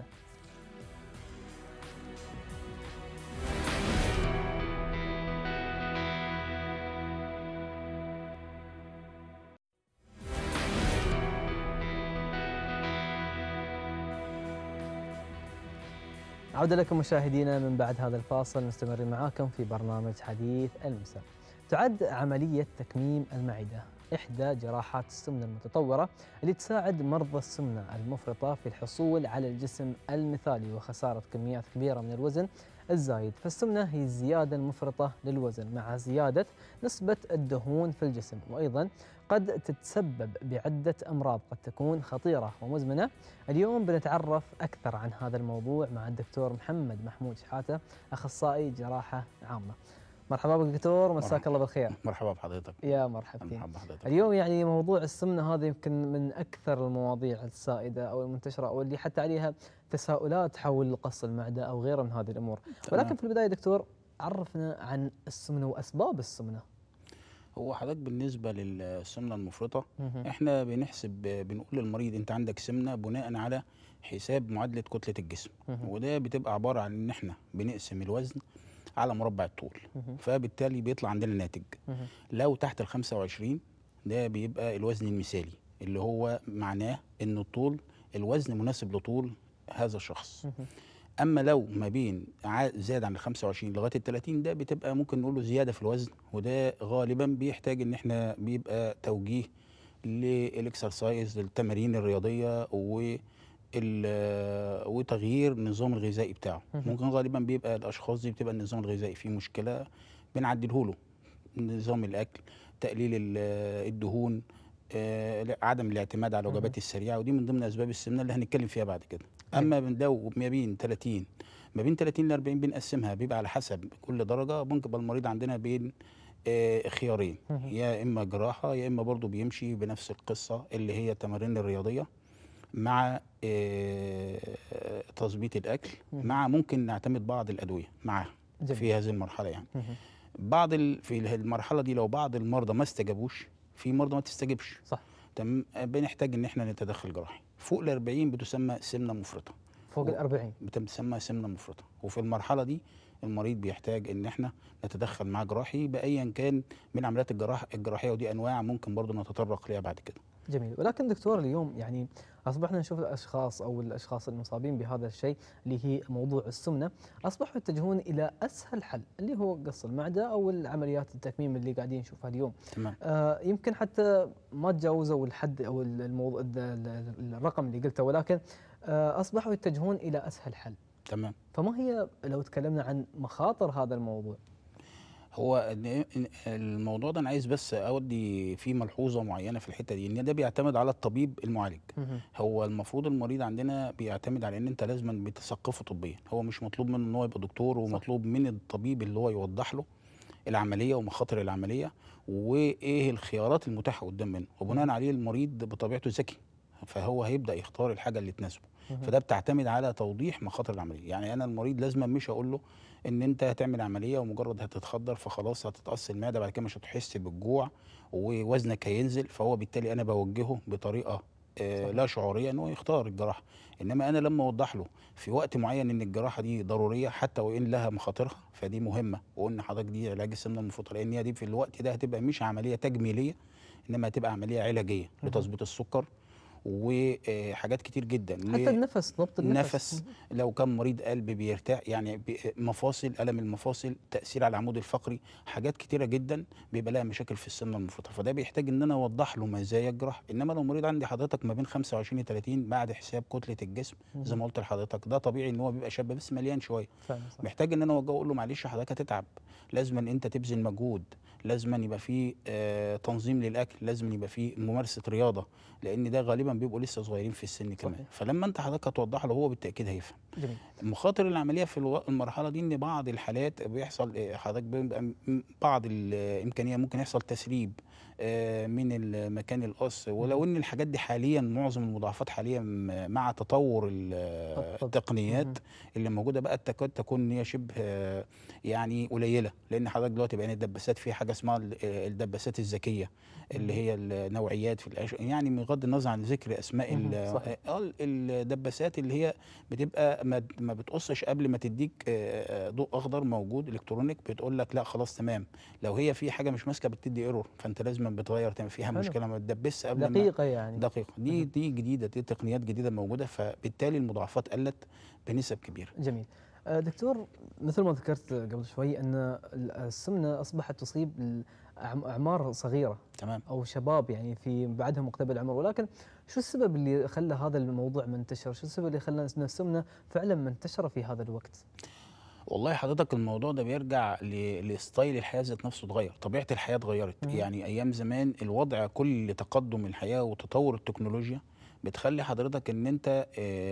عودة لكم مشاهدينا من بعد هذا الفاصل، مستمرين معاكم في برنامج حديث المساء. تعد عملية تكميم المعدة إحدى جراحات السمنة المتطورة اللي تساعد مرضى السمنة المفرطة في الحصول على الجسم المثالي وخسارة كميات كبيرة من الوزن الزايد. فالسمنة هي الزيادة المفرطة للوزن مع زيادة نسبة الدهون في الجسم، وأيضا قد تتسبب بعدة أمراض قد تكون خطيرة ومزمنة. اليوم بنتعرف أكثر عن هذا الموضوع مع الدكتور محمد محمود شحاتة، أخصائي جراحة عامة. مرحبا بك دكتور، مساك الله بالخير. مرحبا بحضرتك. يا مرحبتين. مرحبا بحضرتك. اليوم يعني موضوع السمنة هذا يمكن من أكثر المواضيع السائدة أو المنتشرة أو اللي حتى عليها تساؤلات حول قص المعدة أو غيره من هذه الأمور. ولكن في البداية دكتور عرفنا عن السمنة وأسباب السمنة. هو حضرتك بالنسبة للسمنة المفرطة احنا بنحسب بنقول للمريض انت عندك سمنة بناء على حساب معادلة كتلة الجسم، وده بتبقى عبارة عن ان احنا بنقسم الوزن على مربع الطول، فبالتالي بيطلع عندنا ناتج. لو تحت ال خمسة وعشرين ده بيبقى الوزن المثالي، اللي هو معناه ان الطول الوزن مناسب لطول هذا الشخص. اما لو ما بين زاد عن ال خمسة وعشرين لغايه ال ثلاثين ده بتبقى ممكن نقول له زياده في الوزن، وده غالبا بيحتاج ان احنا بيبقى توجيه للاكسرسايز للتمارين الرياضيه و وتغيير النظام الغذائي بتاعه. ممكن غالبا بيبقى الاشخاص دي بتبقى النظام الغذائي فيه مشكله، بنعدله له نظام الاكل، تقليل الدهون، آه، عدم الاعتماد على الوجبات السريعه، ودي من ضمن اسباب السمنه اللي هنتكلم فيها بعد كده. اما لو ما بين ثلاثين ما بين ثلاثين ل أربعين بنقسمها، بيبقى على حسب كل درجه. ممكن يبقى المريض عندنا بين آه خيارين، يا اما جراحه يا اما برضه بيمشي بنفس القصه اللي هي التمارين الرياضيه مع آه تظبيط الاكل، مع ممكن نعتمد بعض الادويه معاها في هذه المرحله. يعني بعض ال... في المرحله دي لو بعض المرضى ما استجابوش، في مرضى ما تستجبش، صح، تمام، بنحتاج ان احنا نتدخل جراحي. فوق ال أربعين بتسمى سمنه مفرطه. فوق ال أربعين بتسمى سمنه مفرطه، وفي المرحله دي المريض بيحتاج ان احنا نتدخل معاه جراحي بايا كان من عمليات الجراحه الجراحيه، ودي انواع ممكن برضه نتطرق ليها بعد كده. جميل. ولكن دكتور اليوم يعني اصبحنا نشوف الاشخاص او الاشخاص المصابين بهذا الشيء اللي هي موضوع السمنه، اصبحوا يتجهون الى اسهل حل اللي هو قص المعده او العمليات التكميم اللي قاعدين نشوفها اليوم. تمام. آه يمكن حتى ما تجاوزوا الحد او الموضوع الرقم اللي قلته، ولكن آه اصبحوا يتجهون الى اسهل حل. تمام. فما هي لو تكلمنا عن مخاطر هذا الموضوع؟ هو الموضوع ده انا عايز بس اودي فيه ملحوظه معينه في الحته دي، ان ده بيعتمد على الطبيب المعالج. هو المفروض المريض عندنا بيعتمد على ان انت لازما بتثقفه طبيا، هو مش مطلوب منه ان هو يبقى دكتور، ومطلوب من الطبيب اللي هو يوضح له العمليه ومخاطر العمليه وايه الخيارات المتاحه قدام منه، وبناء عليه المريض بطبيعته ذكي، فهو هيبدا يختار الحاجه اللي تناسبه. فده بتعتمد على توضيح مخاطر العمليه. يعني انا المريض لازم مش اقول له ان انت هتعمل عمليه ومجرد هتتخدر فخلاص هتتقص المعده، بعد كده مش هتحس بالجوع ووزنك هينزل، فهو بالتالي انا بوجهه بطريقه آه لا شعوريه ان هو يختار الجراحه. انما انا لما اوضح له في وقت معين ان الجراحه دي ضروريه حتى وان لها مخاطرها، فدي مهمه، وقلنا حضرتك دي علاج السمنه المفرطه، لان هي دي في الوقت ده هتبقى مش عمليه تجميليه، انما هتبقى عمليه علاجيه لتظبيط السكر وحاجات كتير جدا، حتى النفس، ضبط النفس. النفس لو كان مريض قلب بيرتاح، يعني مفاصل، الم المفاصل، تاثير على العمود الفقري، حاجات كتيره جدا بيبقى لها مشاكل في السمنه المفرطه، فده بيحتاج ان انا اوضح له مزايا الجراحه. انما لو مريض عندي حضرتك ما بين خمسة وعشرين ل ثلاثين بعد حساب كتله الجسم زي ما قلت لحضرتك، ده طبيعي ان هو بيبقى شاب بس مليان شويه، محتاج ان انا اوجهه اقول له معلش حضرتك هتتعب، لازم ان انت تبذل مجهود، لازم يبقى فيه آه تنظيم للاكل، لازم يبقى فيه ممارسه رياضه، لان ده غالبا بيبقوا لسه صغيرين في السن كمان. صحيح. فلما انت حضرتك هتوضح له هو بالتاكيد هيفهم. جميل. مخاطر العمليه في الو... المرحله دي ان بعض الحالات بيحصل حضرتك بيبقى بعض الامكانيه ممكن يحصل تسريب آه من المكان القص، ولو ان الحاجات دي حاليا معظم المضاعفات حاليا مع تطور التقنيات اللي موجوده بقى تكاد تكون ان هي شبه آه يعني قليله، لان حضرتك دلوقتي بقى الدباسات في حاجه اسمها الدباسات الذكيه اللي هي النوعيات في العيش، يعني بغض النظر عن ذكر اسماء الدباسات اللي هي بتبقى ما بتقصش قبل ما تديك ضوء اخضر موجود الكترونيك، بتقول لك لا خلاص تمام، لو هي في حاجه مش ماسكه بتدي ايرور، فانت لازم بتغير تعمل فيها حلو. مشكله ما تدبسش قبل دقيقه ما يعني دقيقه دي مم. دي جديده، دي تقنيات جديده موجوده، فبالتالي المضاعفات قلت بنسب كبيره. جميل. دكتور، مثل ما ذكرت قبل شوي ان السمنه اصبحت تصيب اعمار صغيره، تمام، او شباب يعني في بعدهم مقتبل العمر، ولكن شو السبب اللي خلى هذا الموضوع منتشر؟ شو السبب اللي خلى ان السمنه فعلا منتشره في هذا الوقت؟ والله حضرتك الموضوع ده بيرجع لستايل الحياه ذات نفسه اتغير، طبيعه الحياه اتغيرت. مم. يعني ايام زمان الوضع كل تقدم الحياه وتطور التكنولوجيا بتخلي حضرتك ان انت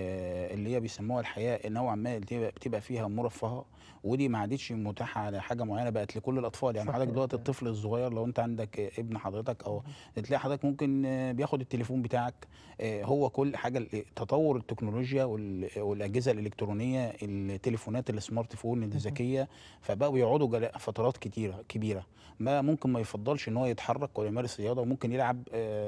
آه اللي هي بيسموها الحياه نوعا ما بتبقى فيها مرفهه، ودي ما عادتش متاحه على حاجه معينه، بقت لكل الاطفال. يعني حضرتك دلوقتي الطفل الصغير لو انت عندك ابن حضرتك او تلاقي حضرتك ممكن بياخد التليفون بتاعك، آه هو كل حاجه تطور التكنولوجيا والاجهزه الالكترونيه، التليفونات السمارت فون الذكيه، فبقوا يقعدوا فترات كتيره كبيره، ما ممكن ما يفضلش ان هو يتحرك ولا يمارس رياضه، وممكن يلعب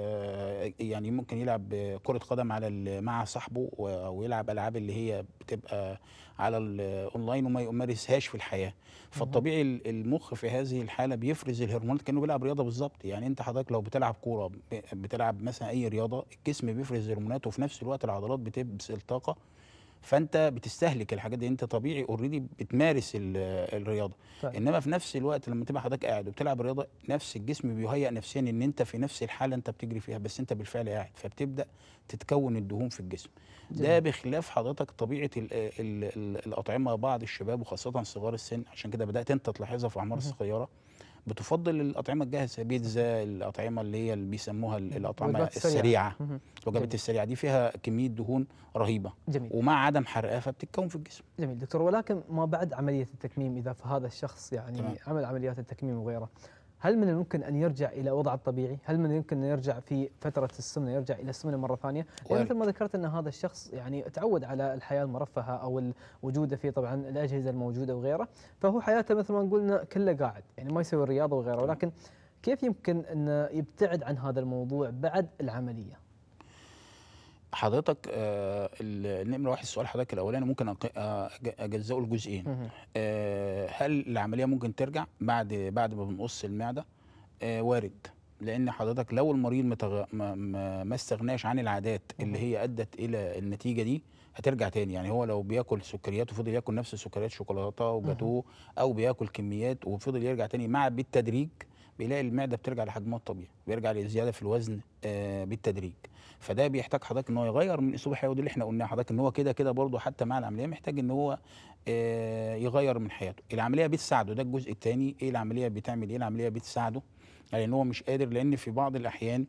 آه يعني ممكن يلعب كرة قدم على مع صاحبه او يلعب العاب اللي هي بتبقى على الاونلاين وما يمارسهاش في الحياه. فالطبيعي المخ في هذه الحاله بيفرز الهرمونات كانه بيلعب رياضه بالظبط. يعني انت حضرتك لو بتلعب كوره، بتلعب مثلا اي رياضه، الجسم بيفرز هرمونات وفي نفس الوقت العضلات بتبذل طاقه فانت بتستهلك الحاجات دي. انت طبيعي اوريدي بتمارس الرياضه، طيب. انما في نفس الوقت لما تبقى حضرتك قاعد وبتلعب رياضه، نفس الجسم بيهيئ نفسيا ان انت في نفس الحاله انت بتجري فيها، بس انت بالفعل قاعد، فبتبدا تتكون الدهون في الجسم. جميل. ده بخلاف حضرتك طبيعه ال ال ال الاطعمه. بعض الشباب وخاصه صغار السن، عشان كده بدات انت تلاحظها في اعمار الصغيره، بتفضل الاطعمه الجاهزه، بيتزا، الاطعمه اللي هي اللي بيسموها الاطعمه السريعه. الوجبات السريعه دي فيها كميه دهون رهيبه. جميل. ومع عدم حرقها فبتتكون في الجسم. جميل دكتور، ولكن ما بعد عمليه التكميم، اذا فهذا الشخص يعني تمام. عمل عمليات التكميم وغيره، هل من الممكن ان يرجع الى وضعه الطبيعي؟ هل من الممكن ان يرجع في فتره السمنه يرجع الى السمنه مره ثانيه؟ يعني مثل ما ذكرت ان هذا الشخص يعني تعود على الحياه المرفهه او وجوده في طبعا الاجهزه الموجوده وغيره، فهو حياته مثل ما قلنا كله قاعد، يعني ما يسوي الرياضه وغيره، ولكن كيف يمكن ان يبتعد عن هذا الموضوع بعد العمليه؟ حضرتك آه النمره واحد، السؤال حضرتك الاولاني ممكن اجزئه لجزئين. آه هل العمليه ممكن ترجع بعد بعد ما بنقص المعده؟ آه وارد، لان حضرتك لو المريض متغ... ما, ما, ما استغناش عن العادات اللي هي ادت الى النتيجه دي هترجع تاني. يعني هو لو بياكل سكريات وفضل ياكل نفس السكريات، شوكولاته وجاتوه، او بياكل كميات وفضل يرجع تاني، مع بالتدريج بيلاقي المعده بترجع لحجمها الطبيعي، بيرجع لزياده في الوزن آه بالتدريج. فده بيحتاج حضرتك ان هو يغير من اسلوب الحياه، ودي اللي احنا قلناها حضرتك ان هو كده كده برضه حتى مع العمليه محتاج ان هو آه يغير من حياته. العمليه بتساعده، ده الجزء الثاني. ايه العمليه بتعمل ايه؟ العمليه بتساعده لان يعني هو مش قادر، لان في بعض الاحيان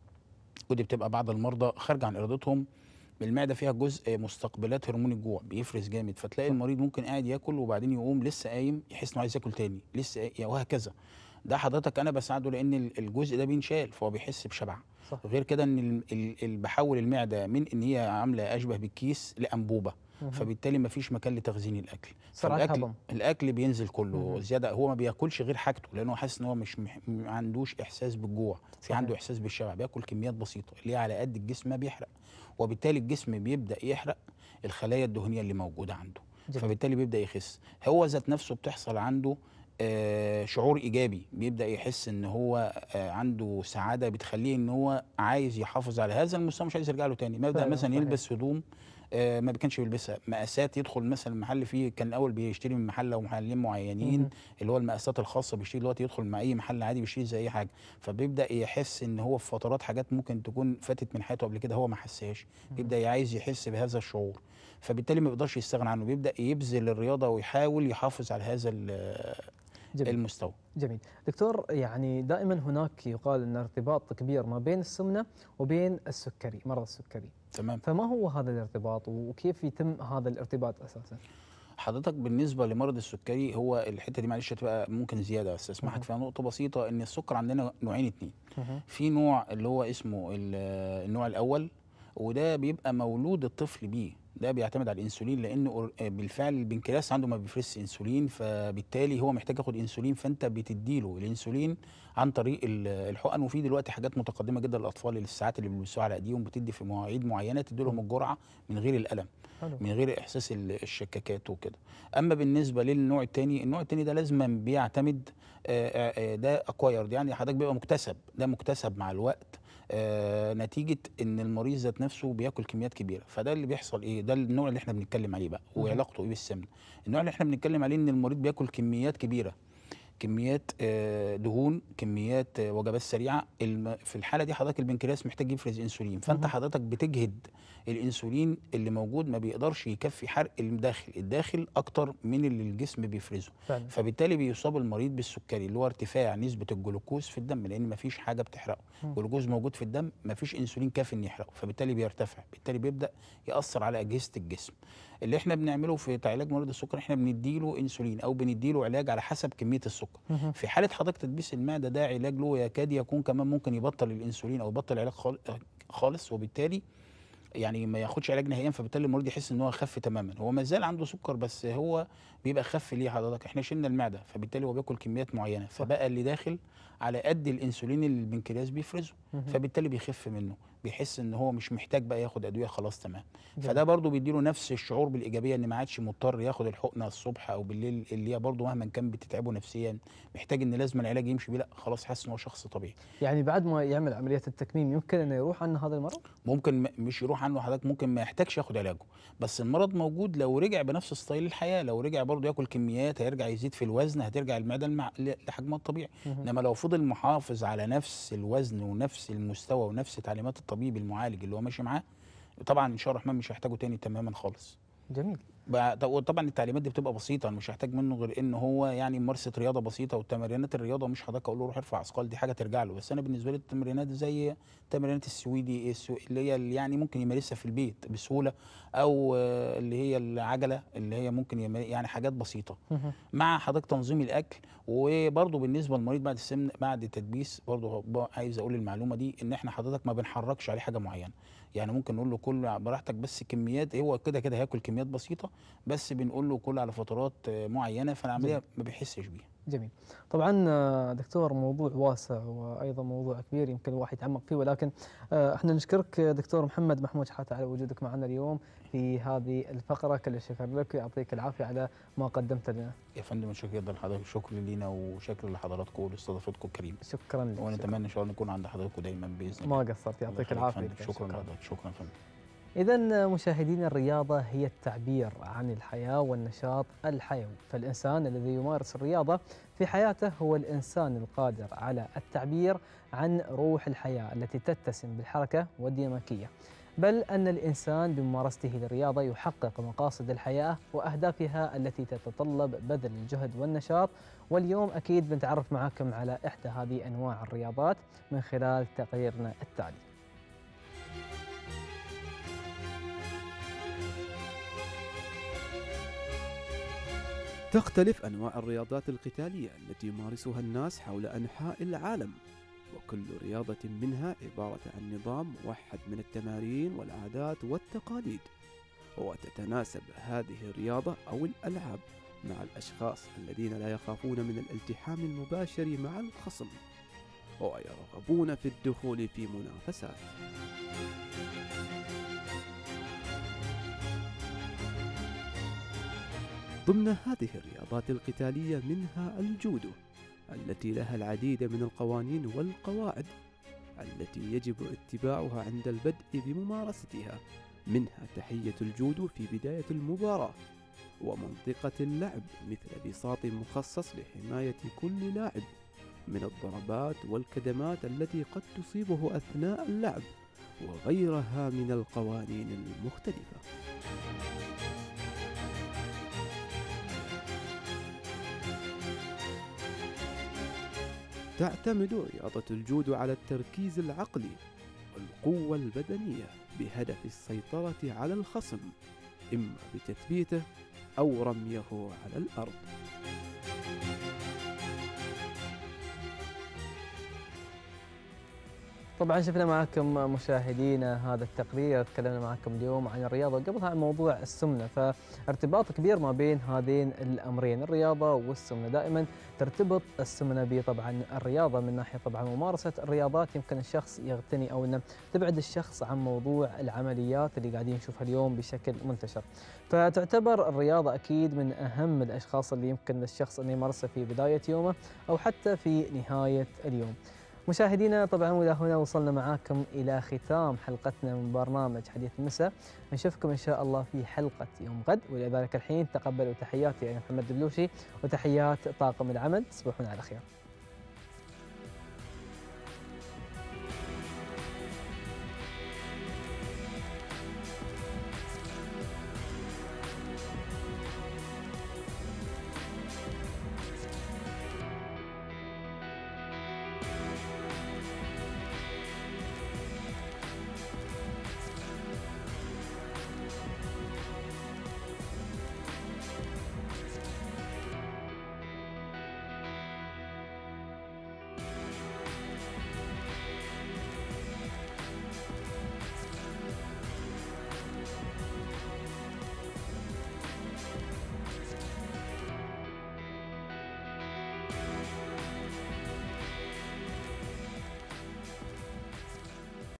ودي بتبقى بعض المرضى خارجه عن ارادتهم، المعده فيها جزء مستقبلات هرمون الجوع بيفرز جامد، فتلاقي المريض ممكن قاعد ياكل وبعدين يقوم لسه قايم يحس انه عايز ياكل تاني، لسه وهكذا. ده حضرتك انا بساعده لان الجزء ده بينشال فهو بيحس بشبع. صح. غير كده ان بحول المعده من ان هي عامله اشبه بالكيس لانبوبه، فبالتالي ما فيش مكان لتخزين الاكل، فالاكل الاكل بينزل كله مم. زياده. هو ما بياكلش غير حاجته لانه حاسس ان هو مش مح... ما عندوش احساس بالجوع، في عنده احساس بالشبع، بياكل كميات بسيطه اللي هي على قد الجسم ما بيحرق، وبالتالي الجسم بيبدا يحرق الخلايا الدهنيه اللي موجوده عنده. جميل. فبالتالي بيبدا يخس. هو ذات نفسه بتحصل عنده آه شعور ايجابي، بيبدا يحس ان هو آه عنده سعاده بتخليه ان هو عايز يحافظ على هذا المستوى، مش عايز يرجع له تاني. ما يبدا مثلا يلبس هدوم آه ما كانش بيلبسها، مقاسات يدخل مثلا المحل فيه، كان الاول بيشتري من محل او محلين معينين مم. اللي هو المقاسات الخاصه، بيشتري دلوقتي يدخل مع اي محل عادي بيشتري زي اي حاجه. فبيبدا يحس ان هو في فترات حاجات ممكن تكون فاتت من حياته قبل كده هو ما حسهاش، يبدا عايز يحس بهذا الشعور، فبالتالي ما بيقدرش يستغنى عنه، بيبدا يبذل الرياضه ويحاول يحافظ على هذا جميل. المستوى. جميل دكتور، يعني دائما هناك يقال ان ارتباط كبير ما بين السمنه وبين السكري، مرض السكري. تمام. فما هو هذا الارتباط وكيف يتم هذا الارتباط اساسا؟ حضرتك بالنسبه لمرض السكري، هو الحته دي معلش هتبقى ممكن زياده، بس اسمحك فيها نقطه بسيطه، ان السكر عندنا نوعين اتنين. في نوع اللي هو اسمه النوع الاول، وده بيبقى مولود الطفل بيه، ده بيعتمد على الانسولين، لان بالفعل البنكرياس عنده ما بيفرزش انسولين، فبالتالي هو محتاج ياخد انسولين، فانت بتديله الانسولين عن طريق الحقن. وفي دلوقتي حاجات متقدمه جدا للاطفال اللي الساعات اللي بيلبسوها على ايديهم بتدي في مواعيد معينه تدي لهم الجرعه من غير الالم، من غير احساس الشكاكات وكده. اما بالنسبه للنوع الثاني، النوع الثاني ده لازما بيعتمد ده اكوايرد، يعني حضرتك بيبقى مكتسب، ده مكتسب مع الوقت آه نتيجه ان المريض ذات نفسه بياكل كميات كبيره. فده اللي بيحصل ايه، ده النوع اللي احنا بنتكلم عليه بقى وعلاقته ايه بالسمنه. النوع اللي احنا بنتكلم عليه ان المريض بياكل كميات كبيره، كميات آه دهون، كميات آه وجبات سريعه. في الحاله دي حضرتك البنكرياس محتاج يفرز انسولين، فانت حضرتك بتجهد الانسولين اللي موجود، ما بيقدرش يكفي حرق الداخل الداخل اكتر من اللي الجسم بيفرزه. فعلا. فبالتالي بيصاب المريض بالسكري اللي هو ارتفاع نسبه الجلوكوز في الدم، لان ما فيش حاجه بتحرقه، الجلوكوز موجود في الدم، ما فيش انسولين كافي ان يحرقه، فبالتالي بيرتفع، بالتالي بيبدا ياثر على اجهزه الجسم. اللي احنا بنعمله في علاج مريض السكر، احنا بنديله انسولين او بنديله علاج على حسب كميه السكر. في حاله حضرتك تدبيس المعده، ده علاج له يكاد يكون كمان ممكن يبطل الانسولين او يبطل العلاج خالص، وبالتالي يعني ما ياخدش علاج نهائيا، فبالتالي المريض يحس ان هو خف تماما. هو ما زال عنده سكر بس هو بيبقى خف. ليه حضرتك؟ احنا شلنا المعده، فبالتالي هو بياكل كميات معينه، فبقى اللي داخل على قد الانسولين اللي البنكرياس بيفرزه، فبالتالي بيخف منه. بيحس ان هو مش محتاج بقى ياخد ادويه، خلاص تمام. جميل. فده برضو بيديله نفس الشعور بالايجابيه ان ما عادش مضطر ياخد الحقنه الصبح او بالليل، اللي هي برضو مهما كان بتتعبه نفسيا، محتاج ان لازم العلاج يمشي بيه، لا خلاص حاسس ان هو شخص طبيعي. يعني بعد ما يعمل عمليه التكميم يمكن انه يروح عنه هذا المرض؟ ممكن مش يروح عنه حضرتك، ممكن ما يحتاجش ياخد علاجه، بس المرض موجود لو رجع بنفس ستايل الحياه، لو رجع برضه ياكل كميات هيرجع يزيد في الوزن، هترجع المعده المع... لحجمها الطبيعي. انما لو فضل محافظ على نفس الوزن ونفس المستوى ونفس تعليمات الطبيب المعالج اللي هو ماشي معاه، طبعا ان شاء الله الرحمن مش هيحتاجه تاني تماما خالص. جميل. طبعا التعليمات دي بتبقى بسيطه، مش هحتاج منه غير ان هو يعني ممارسه رياضه بسيطه، والتمرينات الرياضه مش حضرتك اقول له روح ارفع اثقال، دي حاجه ترجع له، بس انا بالنسبه لي التمرينات زي تمرينات السويدي اللي هي اللي يعني ممكن يمارسها في البيت بسهوله، او اللي هي العجله اللي هي ممكن يعني حاجات بسيطه مع حضرتك تنظيم الاكل. وبرده بالنسبه للمريض بعد السمن بعد التدبيس برده عايز اقول المعلومه دي ان احنا حضرتك ما بنحركش عليه حاجه معينه، يعني ممكن نقول له كل براحتك بس كميات، هو كده كده هياكل كميات بسيطه، بس بنقول له كل على فترات معينه، فالعمليه ما بيحسش بيها. جميل. طبعا دكتور موضوع واسع وايضا موضوع كبير يمكن الواحد يتعمق فيه، ولكن احنا نشكرك دكتور محمد محمود شحاته على وجودك معنا اليوم في هذه الفقره، كل الشكر لك ويعطيك العافيه على ما قدمت لنا. يا فندم شكرا جدا لحضرتك، شكر لينا وشكر لحضراتكم ولاستضافتكم الكريمه. شكرا لك. ونتمنى ان شاء الله نكون عند حضراتكم دايما باذن الله. ما قصرت، يعطيك العافيه. شكرا لحضرتك. شكرا فندم. إذا مشاهدينا، الرياضة هي التعبير عن الحياة والنشاط الحيوي، فالإنسان الذي يمارس الرياضة في حياته هو الإنسان القادر على التعبير عن روح الحياة التي تتسم بالحركة والديناميكية، بل أن الإنسان بممارسته للرياضة يحقق مقاصد الحياة وأهدافها التي تتطلب بذل الجهد والنشاط. واليوم أكيد بنتعرف معكم على إحدى هذه أنواع الرياضات من خلال تقريرنا التالي. تختلف أنواع الرياضات القتالية التي يمارسها الناس حول أنحاء العالم، وكل رياضة منها عبارة عن نظام موحد من التمارين والعادات والتقاليد، وتتناسب هذه الرياضة أو الألعاب مع الأشخاص الذين لا يخافون من الالتحام المباشر مع الخصم ويرغبون في الدخول في منافسات. ضمن هذه الرياضات القتالية منها الجودو التي لها العديد من القوانين والقواعد التي يجب اتباعها عند البدء بممارستها، منها تحية الجودو في بداية المباراة، ومنطقة اللعب مثل بساط مخصص لحماية كل لاعب من الضربات والكدمات التي قد تصيبه أثناء اللعب، وغيرها من القوانين المختلفة. تعتمد رياضة الجودو على التركيز العقلي والقوة البدنية بهدف السيطرة على الخصم، إما بتثبيته أو رميه على الأرض. طبعا شفنا معكم مشاهدينا هذا التقرير، تكلمنا معكم اليوم عن الرياضة وقبلها عن موضوع السمنة، فارتباط كبير ما بين هذين الأمرين، الرياضة والسمنة. دائما ترتبط السمنة بطبعا الرياضة من ناحية طبعا ممارسة الرياضات، يمكن الشخص يغتني أو أنه تبعد الشخص عن موضوع العمليات اللي قاعدين نشوفها اليوم بشكل منتشر. فتعتبر الرياضة أكيد من أهم الأشخاص اللي يمكن الشخص أن يمارسها في بداية يومه أو حتى في نهاية اليوم. مشاهدينا، طبعا والى هنا وصلنا معاكم الى ختام حلقتنا من برنامج حديث المساء، نشوفكم ان شاء الله في حلقه يوم غد، والى ذلك الحين تقبلوا تحياتي انا محمد الدبلوشي وتحيات طاقم العمل، تصبحون على خير.